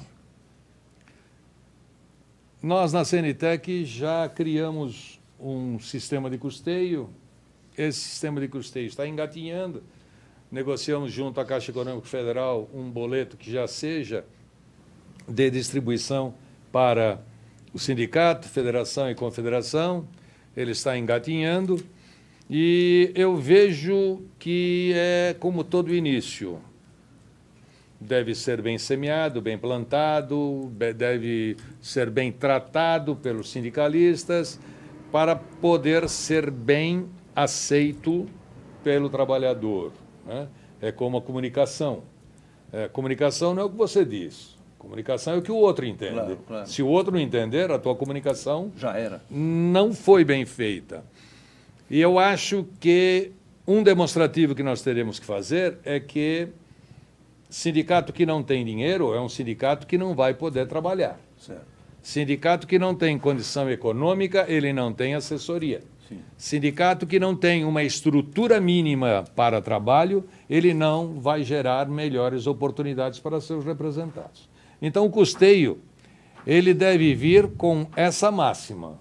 nós na CNTEC já criamos um sistema de custeio. Esse sistema de custeio está engatinhando. Negociamos junto à Caixa Econômica Federal um boleto que já seja de distribuição para o sindicato, federação e confederação. Ele está engatinhando e eu vejo que é como todo início. Deve ser bem semeado, bem plantado, deve ser bem tratado pelos sindicalistas para poder ser bem aceito pelo trabalhador, né? É como a comunicação. Comunicação não é o que você diz. Comunicação é o que o outro entende. Claro, claro. Se o outro não entender, a tua comunicação Já era. não foi bem feita. E eu acho que um demonstrativo que nós teremos que fazer é que sindicato que não tem dinheiro é um sindicato que não vai poder trabalhar. Certo. Sindicato que não tem condição econômica, ele não tem assessoria. Sim. Sindicato que não tem uma estrutura mínima para trabalho, ele não vai gerar melhores oportunidades para seus representados. Então, o custeio, ele deve vir com essa máxima.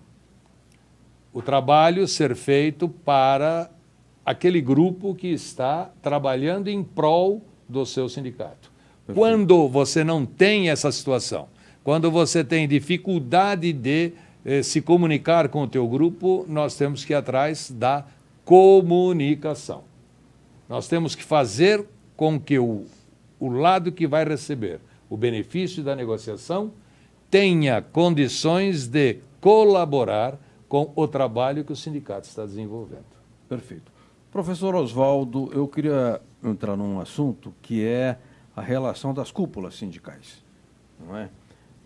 O trabalho ser feito para aquele grupo que está trabalhando em prol do seu sindicato. Perfeito. Quando você não tem essa situação, quando você tem dificuldade de se comunicar com o teu grupo, nós temos que ir atrás da comunicação. Nós temos que fazer com que o lado que vai receber o benefício da negociação tenha condições de colaborar com o trabalho que o sindicato está desenvolvendo. Perfeito. Professor Oswaldo, eu queria entrar num assunto que é a relação das cúpulas sindicais, não é?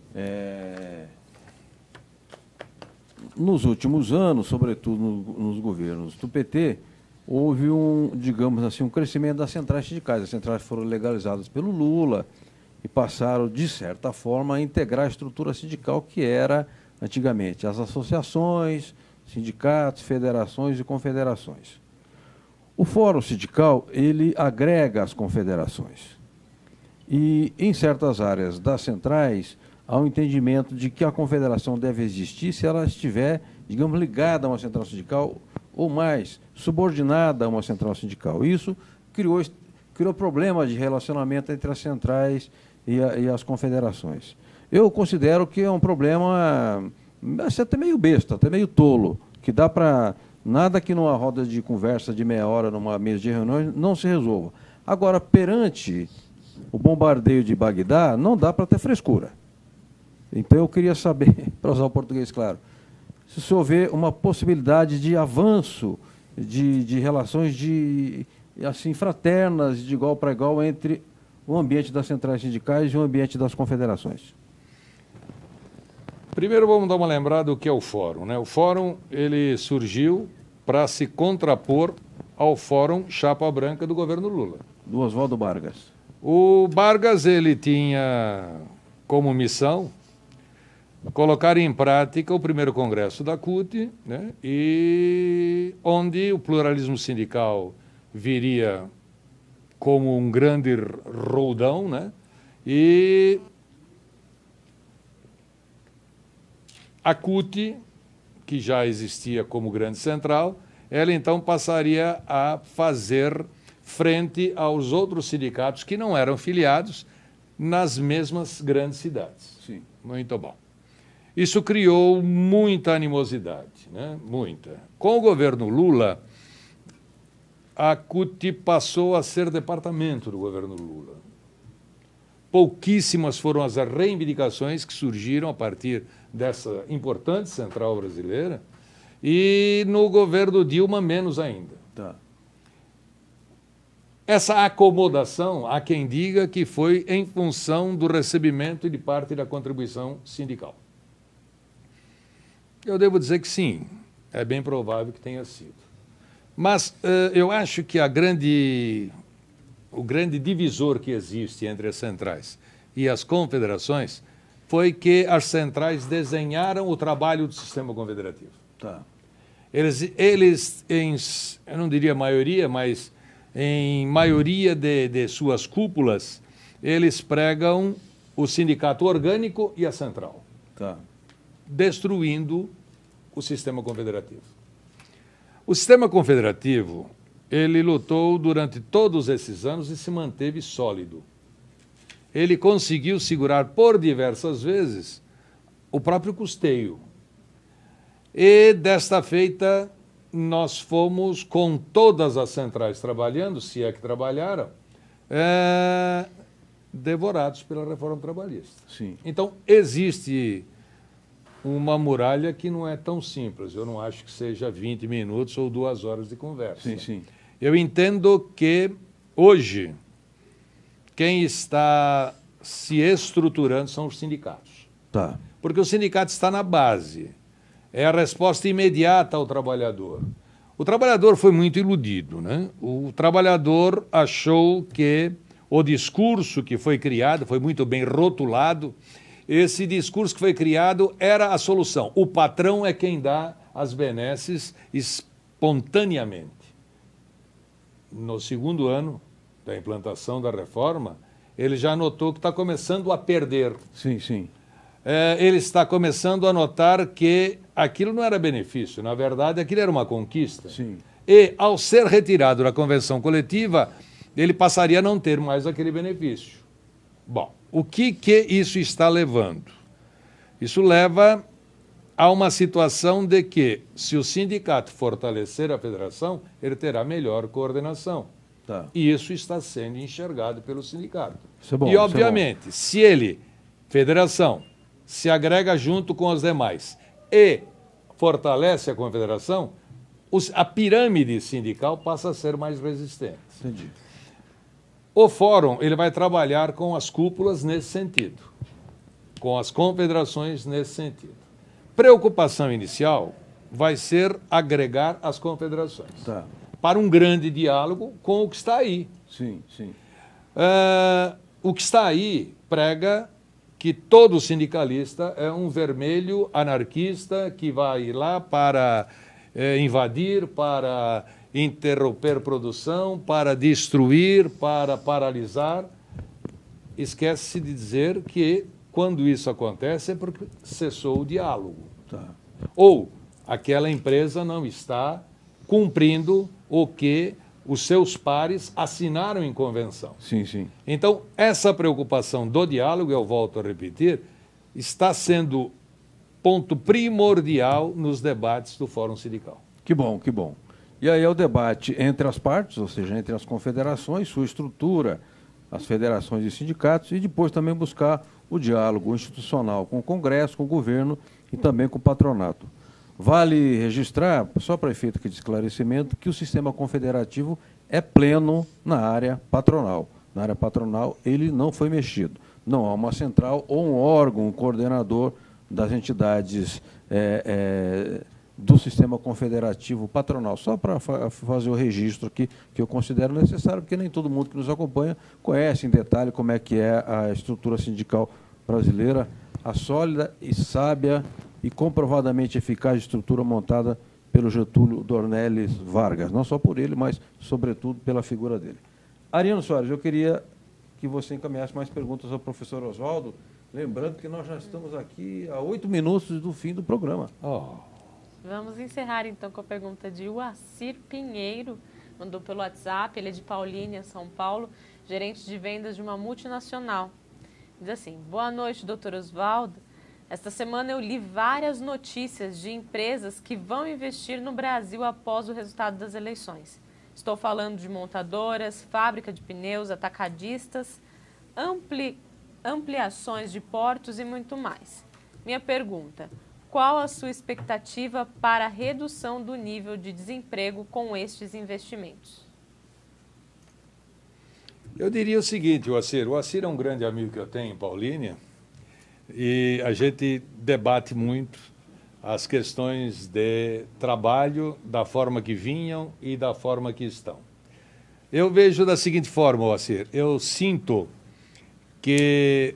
Nos últimos anos, sobretudo nos governos do PT, houve digamos assim, um crescimento das centrais sindicais. As centrais foram legalizadas pelo Lula e passaram, de certa forma, a integrar a estrutura sindical que era, antigamente, as associações, sindicatos, federações e confederações. O Fórum Sindical, ele agrega as confederações. E, em certas áreas das centrais, há um entendimento de que a confederação deve existir se ela estiver, digamos, ligada a uma central sindical ou mais, subordinada a uma central sindical. Isso criou problemas de relacionamento entre as centrais e as confederações. Eu considero que é um problema até meio besta, até meio tolo, que dá para... Nada que numa roda de conversa de meia hora, numa mesa de reuniões, não se resolva. Agora, perante o bombardeio de Bagdá, não dá para ter frescura. Então, eu queria saber, para usar o português claro, se houver uma possibilidade de avanço de relações assim, fraternas, de igual para igual, entre o ambiente das centrais sindicais e o ambiente das confederações? Primeiro vamos dar uma lembrada do que é o Fórum, né? O Fórum ele surgiu para se contrapor ao Fórum Chapa Branca do governo Lula. Do Oswaldo Vargas. O Vargas ele tinha como missão colocar em prática o primeiro congresso da CUT, né? E onde o pluralismo sindical viria como um grande roldão, né? E a CUT, que já existia como grande central, ela então passaria a fazer frente aos outros sindicatos que não eram filiados nas mesmas grandes cidades. Sim. Muito bom. Isso criou muita animosidade, né? Muita. Com o governo Lula, a CUT passou a ser departamento do governo Lula. Pouquíssimas foram as reivindicações que surgiram a partir dessa importante central brasileira e no governo Dilma menos ainda. Tá. Essa acomodação, há quem diga que foi em função do recebimento de parte da contribuição sindical. Eu devo dizer que sim, é bem provável que tenha sido. Mas eu acho que o grande divisor que existe entre as centrais e as confederações foi que as centrais desenharam o trabalho do sistema confederativo. Tá. Eles eu não diria maioria, mas em maioria de suas cúpulas, eles pregam o sindicato orgânico e a central, Tá. destruindo o sistema confederativo. O sistema confederativo, ele lutou durante todos esses anos e se manteve sólido. Ele conseguiu segurar por diversas vezes o próprio custeio. E desta feita, nós fomos com todas as centrais trabalhando, se é que trabalharam, devorados pela reforma trabalhista. Sim. Então, existe uma muralha que não é tão simples. Eu não acho que seja 20 minutos ou 2 horas de conversa. Sim, sim. Eu entendo que, hoje, quem está se estruturando são os sindicatos. Tá. Porque o sindicato está na base. É a resposta imediata ao trabalhador. O trabalhador foi muito iludido, né? O trabalhador achou que o discurso que foi criado, foi muito bem rotulado, esse discurso que foi criado era a solução. O patrão é quem dá as benesses espontaneamente. No 2º ano da implantação da reforma, ele já notou que está começando a perder. Sim, sim. Ele está começando a notar que aquilo não era benefício, na verdade, aquilo era uma conquista. Sim. E, ao ser retirado da convenção coletiva, ele passaria a não ter mais aquele benefício. Bom, o que isso está levando? Isso leva a uma situação de que, se o sindicato fortalecer a federação, ele terá melhor coordenação. Tá. E isso está sendo enxergado pelo sindicato. Isso é bom, E, isso é obviamente, se ele, federação, se agrega junto com os demais e fortalece a confederação, a pirâmide sindical passa a ser mais resistente. Entendi. O fórum ele vai trabalhar com as cúpulas nesse sentido, com as confederações nesse sentido. Preocupação inicial vai ser agregar as confederações Tá. para um grande diálogo com o que está aí. Sim, sim. O que está aí prega que todo sindicalista é um vermelho anarquista que vai lá para invadir, para interromper produção, para destruir, para paralisar. Esquece-se de dizer que, quando isso acontece, é porque cessou o diálogo. Tá. Ou aquela empresa não está cumprindo o que os seus pares assinaram em convenção. Sim, sim. Então, essa preocupação do diálogo, eu volto a repetir, está sendo ponto primordial nos debates do Fórum Sindical. Que bom, que bom. E aí é o debate entre as partes, ou seja, entre as confederações, sua estrutura, as federações e sindicatos, e depois também buscar o diálogo institucional com o Congresso, com o governo e também com o patronato. Vale registrar, só para efeito aqui de esclarecimento, que o sistema confederativo é pleno na área patronal. na área patronal, ele não foi mexido. Não há uma central ou um órgão, um coordenador das entidades do sistema confederativo patronal, só para fazer o registro aqui, que eu considero necessário, porque nem todo mundo que nos acompanha conhece em detalhe como é que é a estrutura sindical brasileira, a sólida e sábia e comprovadamente eficaz estrutura montada pelo Getúlio Dornelles Vargas, não só por ele, mas, sobretudo, pela figura dele. Ariano Soares, eu queria que você encaminhasse mais perguntas ao professor Oswaldo, lembrando que nós já estamos aqui a 8 minutos do fim do programa. Vamos encerrar, então, com a pergunta de Uacir Pinheiro, mandou pelo WhatsApp, ele é de Paulínia, São Paulo, gerente de vendas de uma multinacional. Diz assim: boa noite, doutor Oswaldo. Esta semana eu li várias notícias de empresas que vão investir no Brasil após o resultado das eleições. Estou falando de montadoras, fábrica de pneus, atacadistas, ampliações de portos e muito mais. Minha pergunta: qual a sua expectativa para a redução do nível de desemprego com estes investimentos? Eu diria o seguinte, o Acir é um grande amigo que eu tenho em Paulínia e a gente debate muito as questões de trabalho, da forma que vinham e da forma que estão. Eu vejo da seguinte forma, Acir, eu sinto que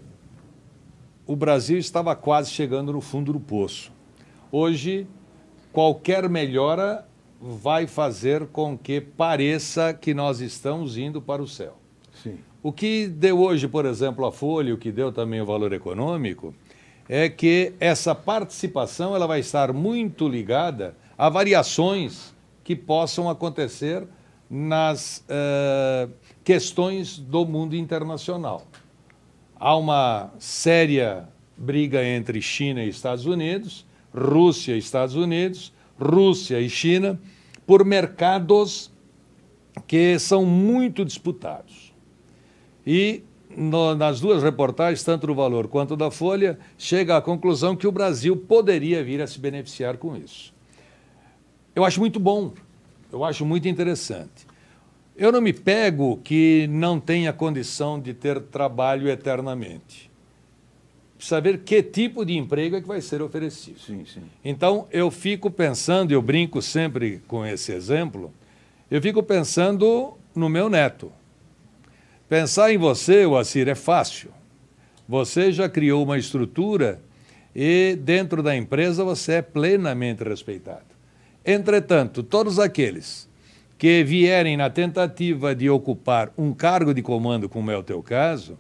o Brasil estava quase chegando no fundo do poço. Hoje, qualquer melhora vai fazer com que pareça que nós estamos indo para o céu. Sim. O que deu hoje, por exemplo, a Folha, o que deu também o Valor Econômico, é que essa participação ela vai estar muito ligada a variações que possam acontecer nas questões do mundo internacional. Há uma séria briga entre China e Estados Unidos, Rússia e Estados Unidos, Rússia e China, por mercados que são muito disputados. E nas duas reportagens, tanto do Valor quanto da Folha, chega à conclusão que o Brasil poderia vir a se beneficiar com isso. Eu acho muito bom, eu acho muito interessante. Eu não me pego que não tenha condição de ter trabalho eternamente. Saber que tipo de emprego é que vai ser oferecido. Sim, sim. Então, eu fico pensando, eu brinco sempre com esse exemplo, eu fico pensando no meu neto. Pensar em você, Uacir, é fácil. Você já criou uma estrutura e dentro da empresa você é plenamente respeitado. Entretanto, todos aqueles que vierem na tentativa de ocupar um cargo de comando, como é o teu caso,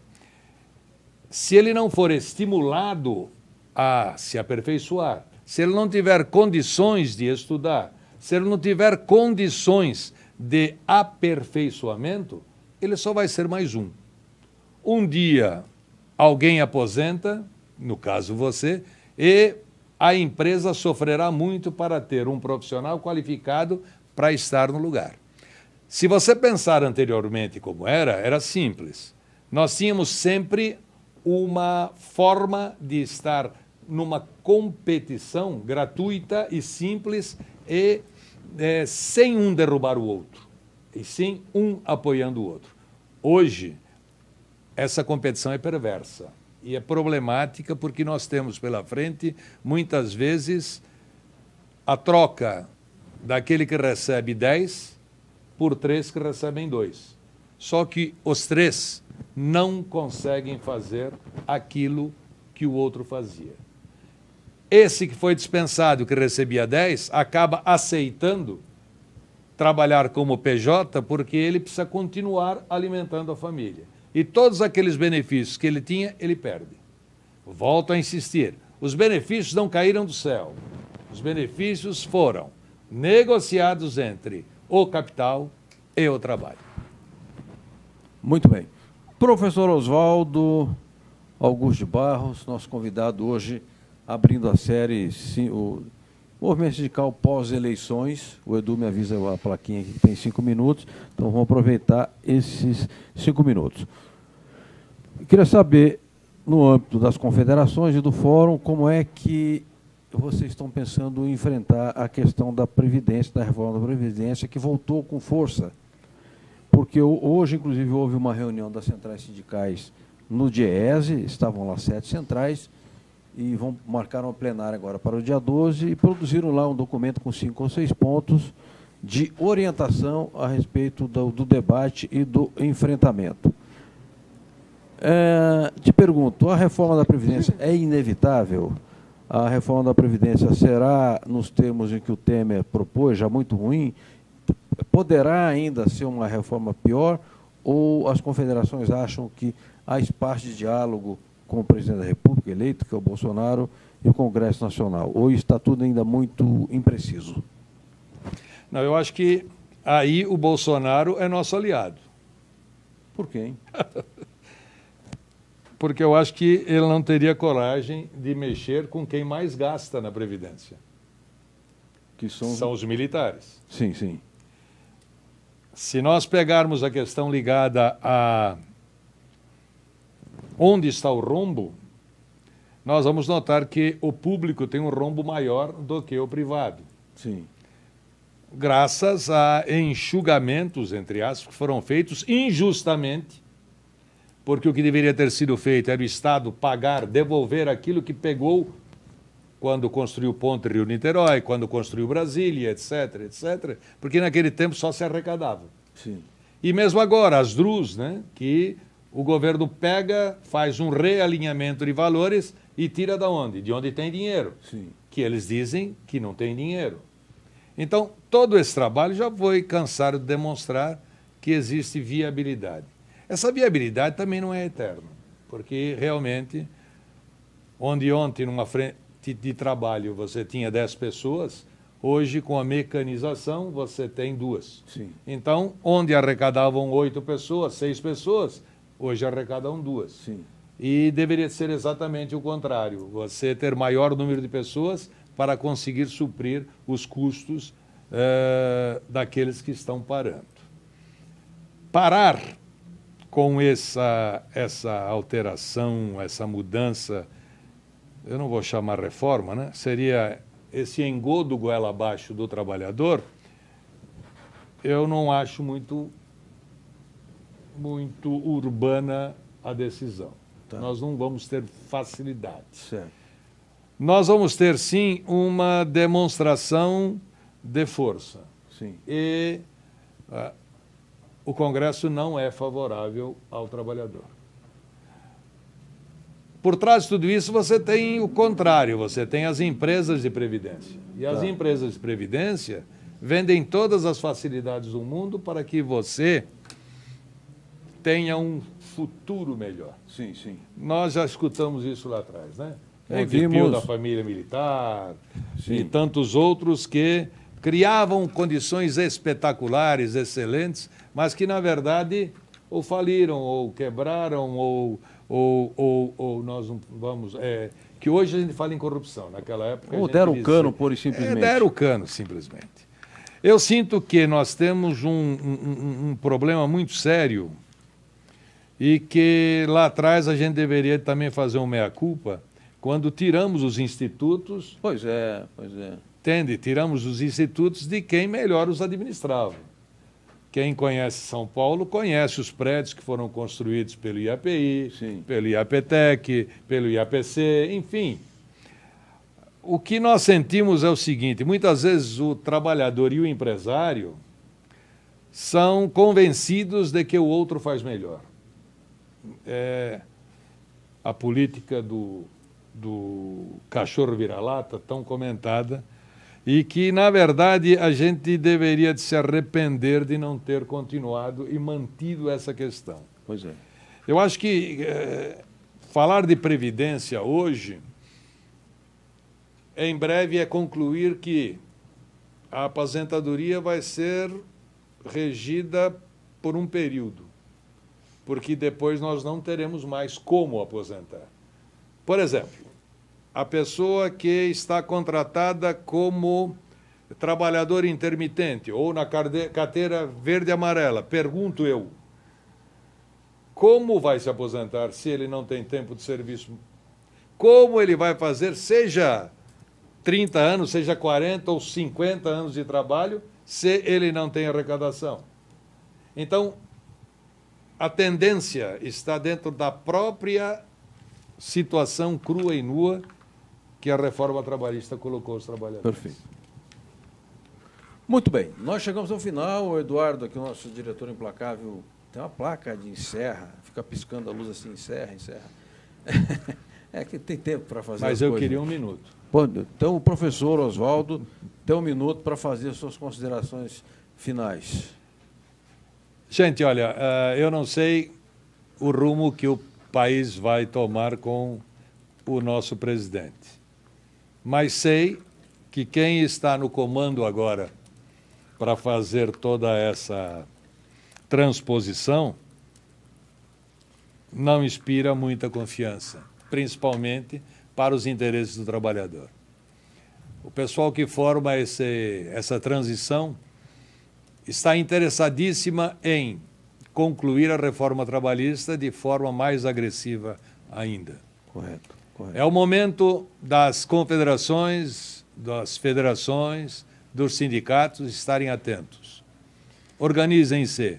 se ele não for estimulado a se aperfeiçoar, se ele não tiver condições de estudar, se ele não tiver condições de aperfeiçoamento, ele só vai ser mais um. Um dia alguém aposenta, no caso você, e a empresa sofrerá muito para ter um profissional qualificado para estar no lugar. Se você pensar anteriormente como era simples. Nós tínhamos sempre uma forma de estar numa competição gratuita e simples e sem um derrubar o outro, e sim um apoiando o outro. Hoje, essa competição é perversa e é problemática porque nós temos pela frente, muitas vezes, a troca daquele que recebe 10 por 3 que recebem 2. Só que os 3 não conseguem fazer aquilo que o outro fazia. Esse que foi dispensado, que recebia 10, acaba aceitando trabalhar como PJ porque ele precisa continuar alimentando a família. E todos aqueles benefícios que ele tinha, ele perde. Volto a insistir, os benefícios não caíram do céu. Os benefícios foram negociados entre o capital e o trabalho. Muito bem. Professor Oswaldo Augusto de Barros, nosso convidado hoje, abrindo a série, o movimento sindical pós-eleições. O Edu me avisa a plaquinha que tem 5 minutos, então vamos aproveitar esses 5 minutos. Eu queria saber, no âmbito das confederações e do fórum, como é que vocês estão pensando em enfrentar a questão da Previdência, da reforma da Previdência, que voltou com força. porque hoje, inclusive, houve uma reunião das centrais sindicais no DIEESE, estavam lá 7 centrais, e vão marcar uma plenária agora para o dia 12, e produziram lá um documento com 5 ou 6 pontos de orientação a respeito do debate e do enfrentamento. Te pergunto, a reforma da Previdência é inevitável? A reforma da Previdência será, nos termos em que o Temer propôs, já muito ruim? Poderá ainda ser uma reforma pior? Ou as confederações acham que há espaço de diálogo com o presidente da República eleito, que é o Bolsonaro, e o Congresso Nacional? Ou está tudo ainda muito impreciso? Não, eu acho que aí o Bolsonaro é nosso aliado. Por quê, hein? Porque eu acho que ele não teria coragem de mexer com quem mais gasta na Previdência. Que são os militares. Sim, sim. Se nós pegarmos a questão ligada a onde está o rombo, nós vamos notar que o público tem um rombo maior do que o privado. Sim. Graças a enxugamentos, entre aspas, que foram feitos injustamente, porque o que deveria ter sido feito era o Estado pagar, devolver aquilo que pegou quando construiu o Ponte Rio-Niterói, quando construiu Brasília, etc., etc., porque naquele tempo só se arrecadava. Sim. E mesmo agora, as DRUs, né, que o governo pega, faz um realinhamento de valores e tira da onde? De onde tem dinheiro. Sim. Que eles dizem que não tem dinheiro. Então, todo esse trabalho já foi cansado de demonstrar que existe viabilidade. Essa viabilidade também não é eterna, porque realmente, onde ontem numa frente de trabalho você tinha 10 pessoas, hoje com a mecanização você tem 2. Sim. Então, onde arrecadavam 8 pessoas, 6 pessoas, hoje arrecadam 2. Sim. E deveria ser exatamente o contrário, você ter maior número de pessoas para conseguir suprir os custos daqueles que estão parando. Parar com essa alteração, essa mudança, eu não vou chamar reforma, né? Seria esse engodo goela abaixo do trabalhador, eu não acho muito urbana a decisão. Tá. Nós não vamos ter facilidade. Certo. Nós vamos ter, sim, uma demonstração de força. Sim. E o Congresso não é favorável ao trabalhador. Por trás de tudo isso, você tem o contrário, você tem as empresas de previdência. E as empresas de previdência vendem todas as facilidades do mundo para que você tenha um futuro melhor. Sim, sim. Nós já escutamos isso lá atrás, né? O Vimos da família militar, sim, e tantos outros que criavam condições espetaculares, excelentes, mas que, na verdade, ou faliram, ou quebraram, ou nós não vamos... que hoje a gente fala em corrupção, naquela época... Ou deram o cano, pura e simplesmente. Deram o cano, simplesmente. Eu sinto que nós temos um problema muito sério e que lá atrás a gente deveria também fazer um meia-culpa quando tiramos os institutos... Pois é, pois é. Entende? Tiramos os institutos de quem melhor os administrava. Quem conhece São Paulo conhece os prédios que foram construídos pelo IAPI, sim, pelo IAPTEC, pelo IAPC, enfim. O que nós sentimos é o seguinte, muitas vezes o trabalhador e o empresário são convencidos de que o outro faz melhor. A política do cachorro vira-lata, tão comentada, e que, na verdade, a gente deveria de se arrepender de não ter continuado e mantido essa questão. Pois é. Eu acho que falar de previdência hoje, em breve, é concluir que a aposentadoria vai ser regida por um período, porque depois nós não teremos mais como aposentar. Por exemplo, a pessoa que está contratada como trabalhador intermitente ou na carteira verde e amarela, pergunto eu, como vai se aposentar se ele não tem tempo de serviço? Como ele vai fazer, seja 30 anos, seja 40 ou 50 anos de trabalho, se ele não tem arrecadação? Então, a tendência está dentro da própria situação crua e nua que a reforma trabalhista colocou os trabalhadores. Perfeito. Muito bem, nós chegamos ao final. O Eduardo, aqui, o nosso diretor implacável, tem uma placa de encerra, fica piscando a luz assim, encerra. É que tem tempo para fazer Mas as eu coisas. queria um minuto. Bom, então, o professor Oswaldo tem um minuto para fazer suas considerações finais. Gente, olha, eu não sei o rumo que o país vai tomar com o nosso presidente, mas sei que quem está no comando agora para fazer toda essa transposição não inspira muita confiança, principalmente para os interesses do trabalhador. O pessoal que forma essa transição está interessadíssima em concluir a reforma trabalhista de forma mais agressiva ainda. Correto. É o momento das confederações, das federações, dos sindicatos estarem atentos. Organizem-se.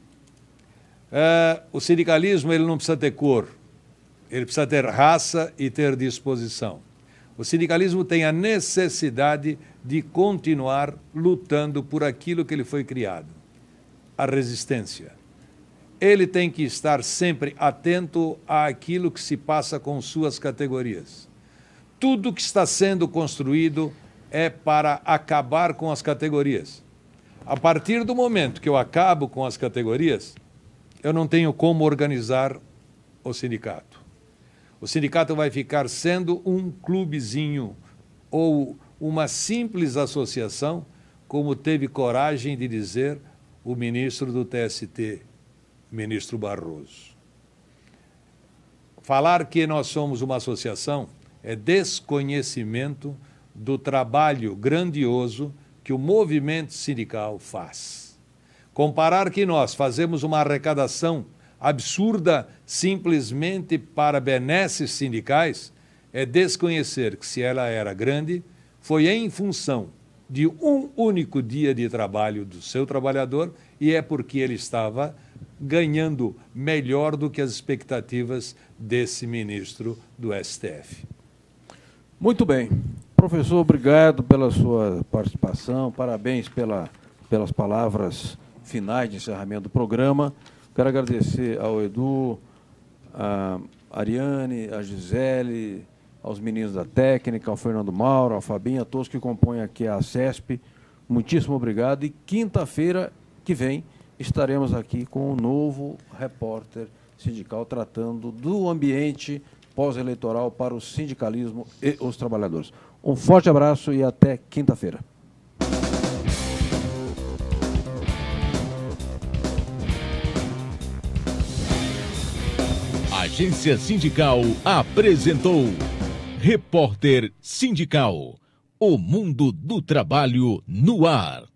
O sindicalismo ele não precisa ter cor, ele precisa ter raça e ter disposição. O sindicalismo tem a necessidade de continuar lutando por aquilo que ele foi criado, a resistência. Ele tem que estar sempre atento àquilo que se passa com suas categorias. Tudo que está sendo construído é para acabar com as categorias. A partir do momento que eu acabo com as categorias, eu não tenho como organizar o sindicato. O sindicato vai ficar sendo um clubezinho ou uma simples associação, como teve coragem de dizer o ministro do TST, ministro Barroso. Falar que nós somos uma associação é desconhecimento do trabalho grandioso que o movimento sindical faz. Comparar que nós fazemos uma arrecadação absurda simplesmente para benesses sindicais é desconhecer que, se ela era grande, foi em função de um único dia de trabalho do seu trabalhador e é porque ele estava ganhando melhor do que as expectativas desse ministro do STF. Muito bem. Professor, obrigado pela sua participação, parabéns pelas palavras finais de encerramento do programa. Quero agradecer ao Edu, a Ariane, a Gisele, aos meninos da técnica, ao Fernando Mauro, ao Fabinho, a todos que compõem aqui a CESP. Muitíssimo obrigado. E quinta-feira que vem estaremos aqui com um novo repórter sindical tratando do ambiente pós-eleitoral para o sindicalismo e os trabalhadores. Um forte abraço e até quinta-feira. Agência Sindical apresentou Repórter Sindical, o mundo do trabalho no ar.